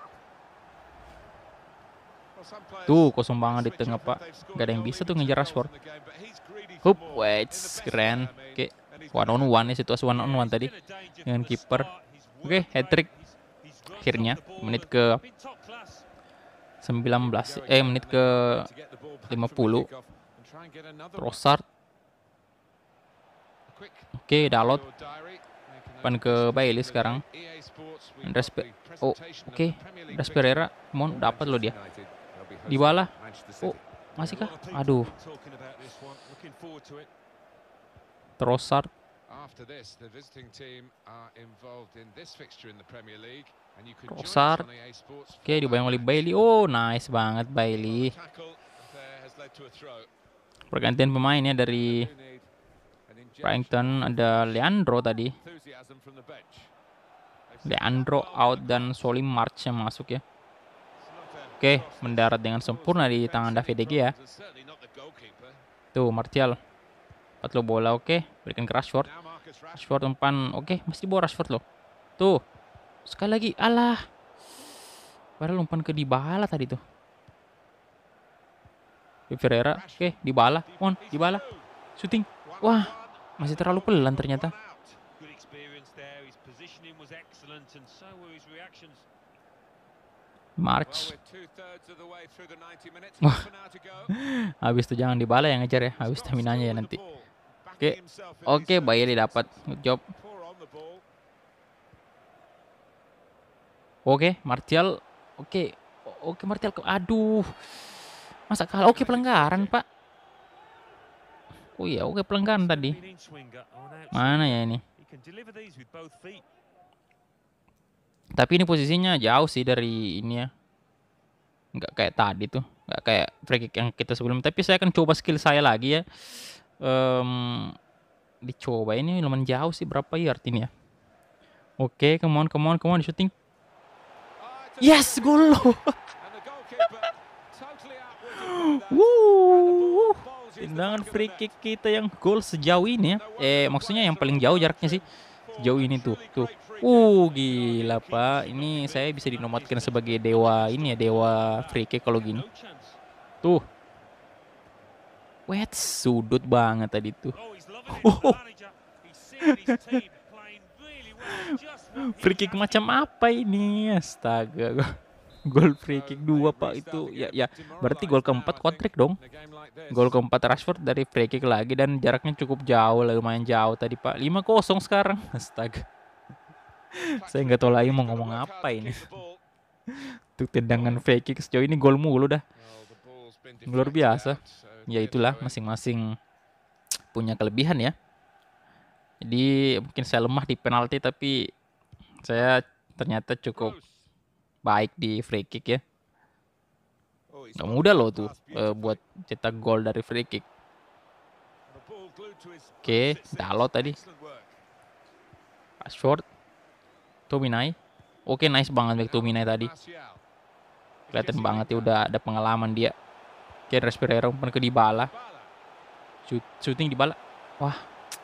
Tuh, kosong banget di tengah, Pak. Gak ada yang bisa tuh ngejar Rashford. Hup, wait, keren. Oke, one on one ya, situasi one on one tadi dengan kiper. Oke, hat-trick. Akhirnya, menit ke sembilan belas. Eh, menit ke lima puluh. Trossard. Oke, Dalot. Depan ke Bailey sekarang. Andres Pe oh, oke. Okay. Andres Pereira. Mon, dapat lo dia. Dybala. Oh, masih kah? Aduh. Trossard. Trossard. Oke, okay, dibayang oleh Bailey. Oh, nice banget Bailey. Pergantian pemainnya dari Brighton, ada Leandro tadi. Leandro out dan Solly March yang masuk ya. Oke, mendarat dengan sempurna di tangan David De Gea. Tuh, Martial. Empat lo bola, oke. Berikan ke Rashford. Rashford umpan, oke. Masih bawa Rashford loh. Tuh, sekali lagi. Alah. Padahal umpan ke Dybala tadi tuh. Pereira, oke. Dybala, on, Dybala. Shooting. Wah, masih terlalu pelan ternyata. March. Wah. Habis itu jangan Dybala yang ngejar ya. Habis staminanya ya nanti. Oke. Oke, Bailey dapat. Good job. Oke, Martial. Oke. Oke, Martial. Aduh. Masa kalah? Oke, pelanggaran, Pak. Oh iya, oke, pelanggaran tadi. Mana ya ini? Tapi ini posisinya jauh sih dari ini ya. Nggak kayak tadi tuh. Nggak kayak free kick yang kita sebelum. Tapi saya akan coba skill saya lagi ya. Um, dicoba ini lumayan jauh sih. Berapa yard ini ya? Oke, come on, come on, come on. Di shooting. Yes, gol loh. Wuh. Tendangan free kick kita yang gol sejauh ini ya. Eh, maksudnya yang paling jauh jaraknya sih. Sejauh ini tuh. Tuh. Uh, gila Pak. Ini saya bisa dinobatkan sebagai dewa ini ya, dewa free kick kalau gini. Tuh. Wet, sudut banget tadi tuh. Oh. Free kick macam apa ini? Astaga. Gol free kick dua Pak itu. Ya ya, berarti gol keempat quad-trick dong. Gol keempat Rashford dari free kick lagi dan jaraknya cukup jauh, lumayan jauh tadi Pak. lima kosong sekarang. Astaga. Saya nggak tahu lagi mau ngomong apa ini. Tuh tendangan free kick sejauh ini gol mulu dah. Luar biasa. Ya itulah, masing-masing punya kelebihan ya. Jadi mungkin saya lemah di penalti, tapi saya ternyata cukup baik di free kick ya. Gak mudah loh tuh uh, buat cetak gol dari free kick. Oke, Dalot tadi. Rashford. Tominay. Oke, nice banget Tominay tadi. Kelihatan banget ya udah ada pengalaman dia. Oke, Andres Pereira umpan ke Dybala. Shoot, shooting Dybala. Wah.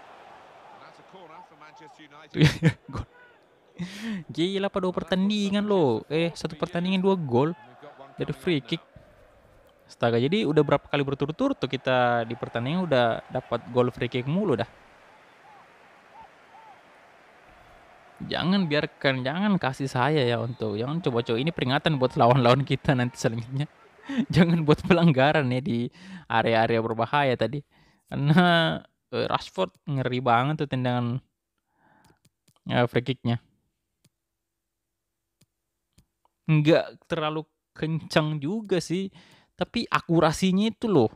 Gila pada dua pertandingan loh. Eh, satu pertandingan dua gol dari free kick. Astaga, jadi udah berapa kali berturut-turut tuh kita di pertandingan udah dapat gol free kick mulu dah. Jangan biarkan, jangan kasih saya ya untuk, jangan coba-coba, ini peringatan buat lawan-lawan kita nanti selanjutnya. Jangan buat pelanggaran ya di area-area berbahaya tadi. Karena uh, Rashford ngeri banget tuh tendangan uh, free kicknya. Nggak terlalu kencang juga sih, tapi akurasinya itu loh.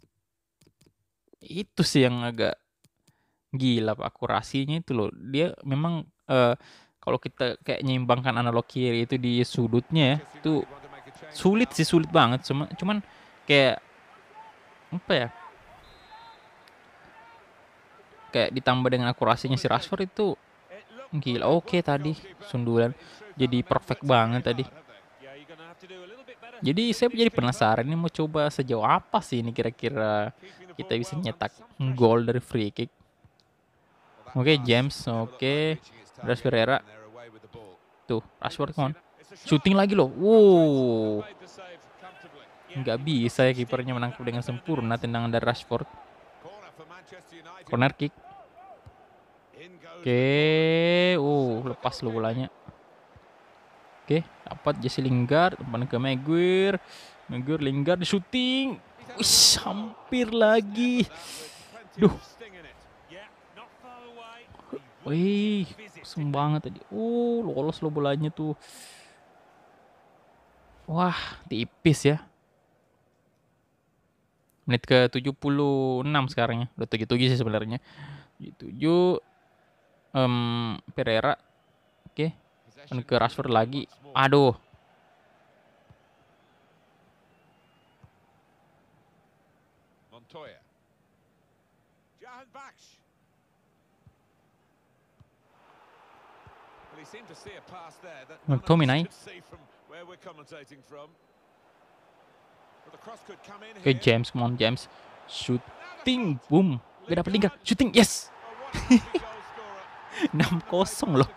Itu sih yang agak gila Pak, akurasinya itu loh. Dia memang uh, kalau kita kayak nyimbangkan analog kiri itu di sudutnya ya, itu sulit sih, sulit banget. Cuma, cuman kayak apa ya? Kayak ditambah dengan akurasinya si Rashford itu gila. Oke, tadi sundulan jadi perfect banget tadi. Jadi saya jadi penasaran ini mau coba sejauh apa sih ini kira-kira kita bisa nyetak gol dari free kick. Oke, James, oke. Andreas Pereira. Tuh, Rashford, come on. Shooting lagi loh. Wow. Nggak bisa ya kipernya menangkap dengan sempurna tendangan dari Rashford. Corner kick. Oke, uh, lepas lo bolanya. Oke, dapat Jesse Lingard, umpan ke Maguire. Maguire, Lingard shooting. Wih, hampir lagi. Duh. Wih, kosong banget tadi. Uh, lolos lo bolanya tuh. Wah, tipis ya. Menit ke tujuh puluh enam sekarang ya. Udah tujuh puluh tujuh sih sebenarnya. tujuh puluh tujuh. Um, Pereira. Oke. Okay. Ke Rashford lagi. Aduh. Montoya. Jahan Baksh. Well, he seemed to see a pass there that McTominay. where we're commentating from. Well, the cross could come in Oke, okay, James, come on, James. Shooting, boom. Gak dapet Lingard. Shooting, yes. enam kosong loh.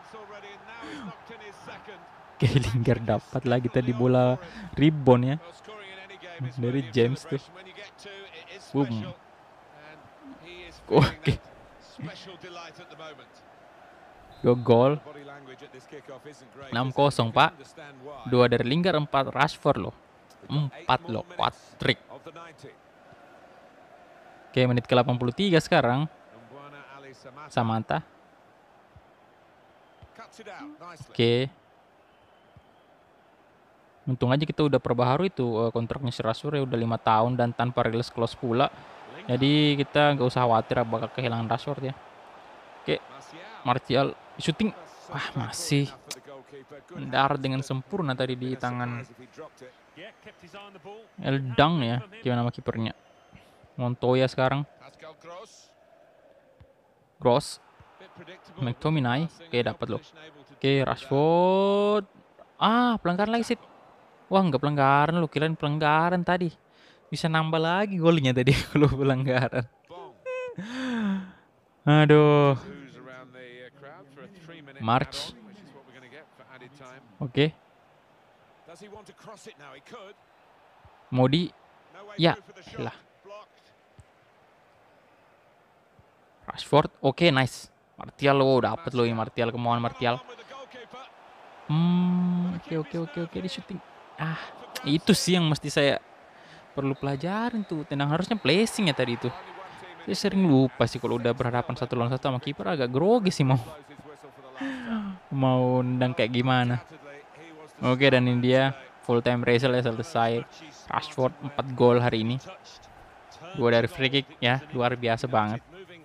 Oke, Lingard dapat lagi tadi bola rebound ya. Dari James tuh. Boom. Oke. Okay. Dua gol. enam kosong, Pak. Dua dari Lingard, empat Rashford loh. empat loh, quad-trick. Oke, menit ke delapan puluh tiga sekarang. Samantha. Oke. Untung aja kita udah perbaharui itu uh, kontraknya si Rashford ya, udah lima tahun dan tanpa release clause pula. Jadi kita nggak usah khawatir bakal kehilangan Rashford ya. Oke, Martial shooting. Wah, masih mendarat dengan sempurna tadi di tangan Eldang ya. Gimana nama kipernya? Montoya sekarang. Gross. McTominay. Oke, dapat loh. Oke, Rashford. Ah, pelanggaran lagi sih. Wah, nggak pelanggaran loh. Kirain pelanggaran tadi. Bisa nambah lagi golnya tadi kalau pelanggaran. Aduh. March. Oke. Okay. Modi. Ya, lah. Rashford. Oke, okay, nice. Martial, oh, dapat loh ini Martial, kemauan Martial. Hmm, oke okay, oke okay, oke okay, oke okay. Di shooting. Ah, itu sih yang mesti saya perlu pelajarin tuh. Tenang, harusnya placing ya tadi itu. Saya sering lupa sih kalau udah berhadapan satu lawan satu sama kiper, agak grogi sih mau mau nendang kayak gimana. Oke, dan ini dia full time wrestle ya selesai. Rashford empat gol hari ini. Dua dari free kick ya, luar biasa banget.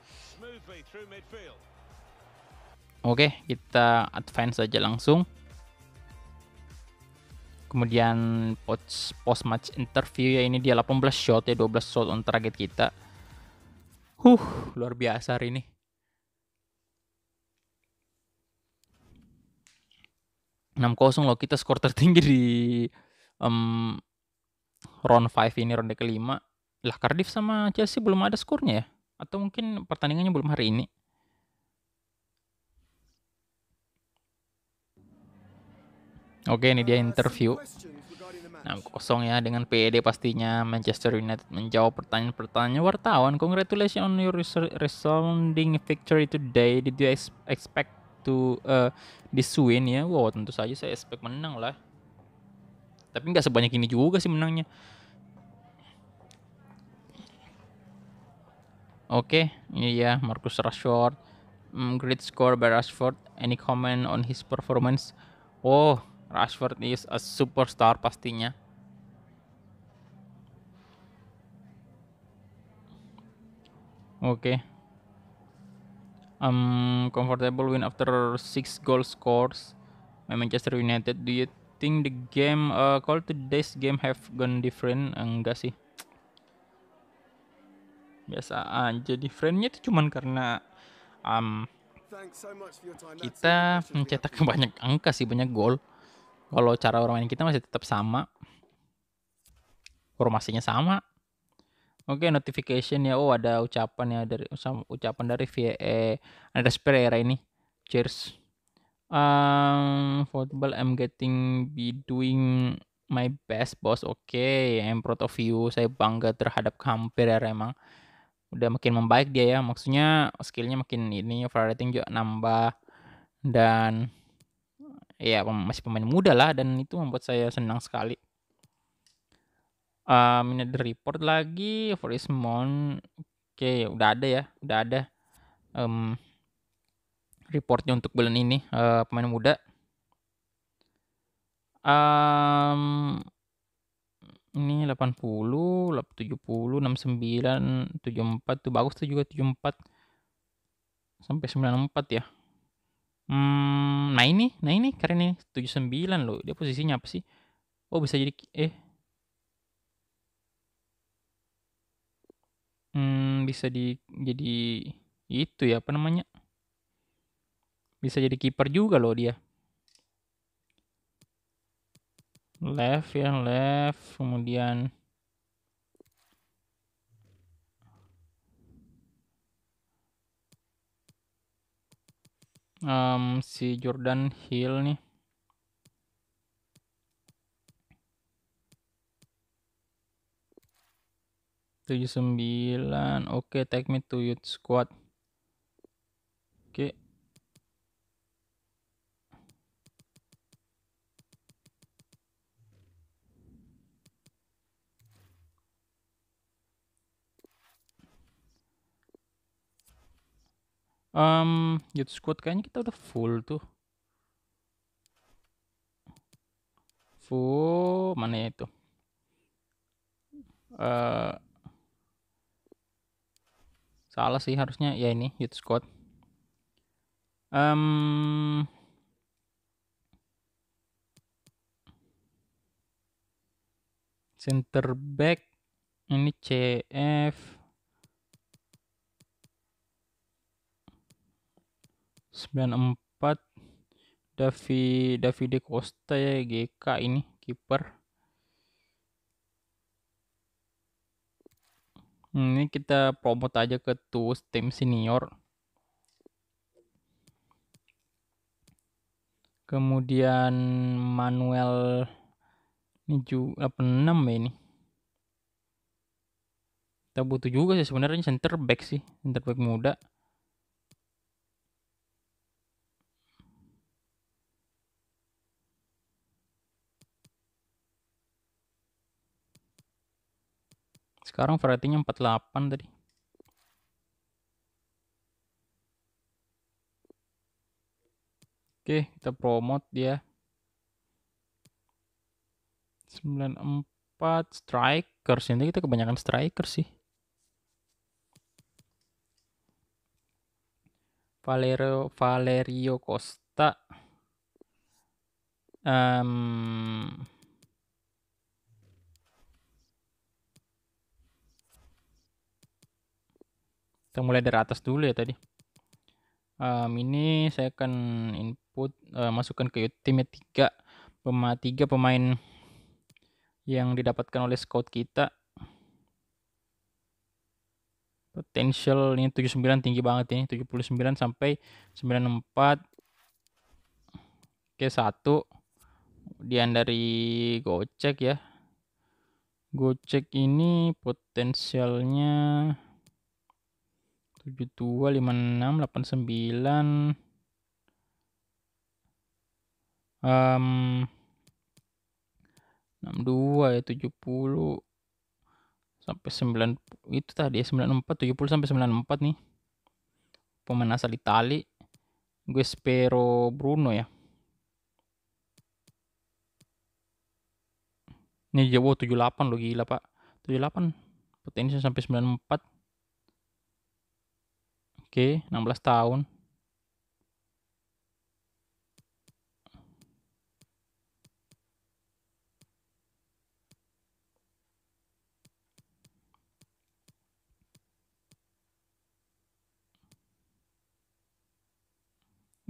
Oke, kita advance aja langsung. Kemudian post, post match interview ya, ini dia delapan belas shot ya, dua belas shot on target kita. Huh, luar biasa hari ini. enam kosong loh, kita skor tertinggi di um, round lima ini, ronde kelima. Lah, Cardiff sama Chelsea belum ada skornya ya? Atau mungkin pertandingannya belum hari ini? Oke, ini dia interview. enam kosong ya, dengan P E D pastinya. Manchester United menjawab pertanyaan-pertanyaan wartawan. Congratulations on your resounding victory today. Did you expect to uh, this win ya? Wow, tentu saja saya expect menang lah. Tapi nggak sebanyak ini juga sih menangnya. Oke, ini ya Marcus Rashford. Mm, great score by Rashford. Any comment on his performance? Oh, Rashford is a superstar pastinya. Oke. Okay. Um, comfortable win after six goal scores by Manchester United. Do you think the game uh, call today's game have gone different? Enggak sih. Biasa aja. Differentnya itu cuman karena um, kita mencetak banyak angka sih, banyak gol. Kalau cara orang main kita masih tetap sama. Formasinya sama. Oke, okay, notification ya. Oh, ada ucapan ya dari ucapan dari V E ada Pereira ini. Cheers. Um, football I'm getting be doing my best, boss. Oke, okay, I'm proud of you. Saya bangga terhadap kamu, Pereira emang. Udah makin membaik dia ya. Maksudnya skillnya makin ini, overall rating juga nambah. Dan ya masih pemain muda lah, dan itu membuat saya senang sekali. Um, ini ada report lagi for this month. Oke, okay, udah ada ya, udah ada um, reportnya untuk bulan ini uh, pemain muda. Um, ini delapan puluh, tujuh puluh, enam puluh sembilan, tujuh puluh empat tuh bagus tuh juga tujuh puluh empat sampai sembilan puluh empat ya. Hmm, nah ini, nah ini keren nih tujuh puluh sembilan loh. Dia posisinya apa sih? Oh, bisa jadi eh Hmm, bisa di jadi itu ya, apa namanya? Bisa jadi kiper juga loh dia. Left ya, left, kemudian um, si Jordan Hill nih. tujuh puluh sembilan. Oke, okay, take me to youth squad. Oke. Okay. Um, youth squad kayaknya kita udah full tuh. Full mana ya itu? Uh, salah sih harusnya ya ini youth squad. Um, center back ini C F sembilan empat Davi Davide Costa ya, G K ini kiper. Ini kita promote aja ke tuh tim senior. Kemudian Manuel ini juga delapan puluh enam ya ini. Kita butuh juga sih sebenarnya center back sih, center back muda. Sekarang ratingnya empat puluh delapan tadi. Oke, kita promote dia. sembilan puluh empat strikers. Ini kita kebanyakan striker sih. Valerio Valerio Costa. Um, kita mulai dari atas dulu ya tadi. Um, ini saya akan input uh, masukkan ke timnya tiga pemain tiga pemain yang didapatkan oleh scout kita. Potential ini tujuh puluh sembilan tinggi banget ini, tujuh puluh sembilan sampai sembilan puluh empat. Oke, satu. Kemudian dari Gocek ya. Gocek ini potensialnya tujuh puluh dua, lima puluh enam, delapan puluh sembilan. Um, enam puluh dua ya, tujuh puluh sampai sembilan itu tadi ya, sembilan puluh empat, tujuh puluh sampai sembilan puluh empat nih. Pemain asal Itali. Gue Spero Bruno ya. Ini jauh tujuh puluh delapan loh, gila Pak. tujuh puluh delapan potensi sampai sembilan puluh empat. Oke, enam belas tahun.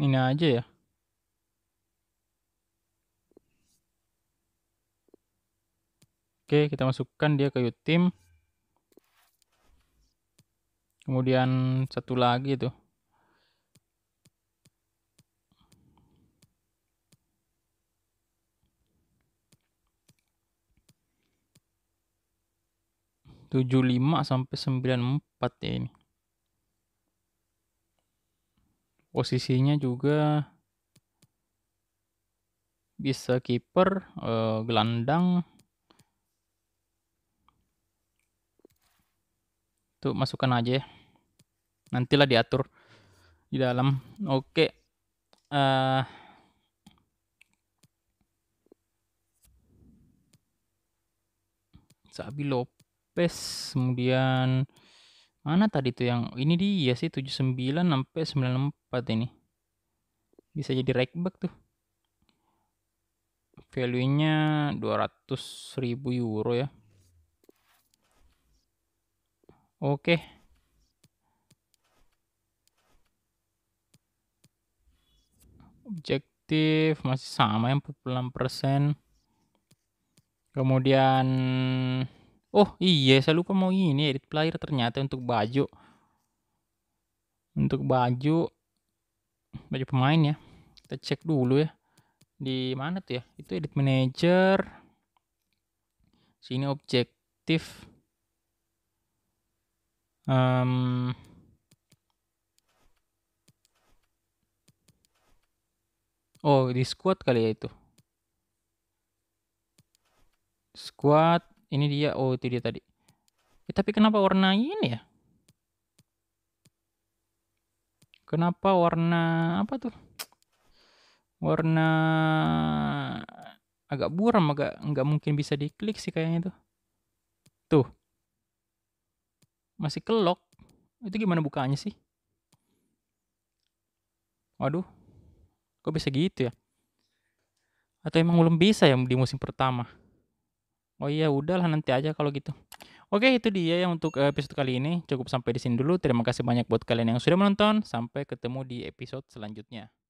ini aja ya. Oke, kita masukkan dia ke U-Team. Kemudian satu lagi tuh. tujuh puluh lima sampai sembilan puluh empat ya ini. Posisinya juga bisa kiper, eh, gelandang. Tuh masukkan aja ya. Nantilah diatur di dalam. Oke. Uh, Xabi Lopez, kemudian mana tadi tuh yang ini dia sih tujuh puluh sembilan sampai sembilan puluh empat ini. Bisa jadi right back tuh. Value-nya dua ratus ribu euro ya. Oke. Objektif masih sama yang empat puluh enam persen. Kemudian oh iya saya lupa mau ini edit player ternyata untuk baju. Untuk baju baju pemain ya. Kita cek dulu ya. Di mana tuh ya? Itu edit manager. Sini objektif. Um, oh di squad kali ya itu. Squad ini dia. Oh itu dia tadi. Eh, tapi kenapa warna ini ya? Kenapa warna apa tuh? Warna agak buram, agak nggak mungkin bisa diklik sih kayaknya tuh. Tuh. Masih kelok. Itu gimana bukanya sih? Waduh. Kok bisa gitu ya? Atau emang belum bisa ya di musim pertama? Oh iya, udahlah nanti aja kalau gitu. Oke, itu dia yang untuk episode kali ini. Cukup sampai di sini dulu. Terima kasih banyak buat kalian yang sudah menonton. Sampai ketemu di episode selanjutnya.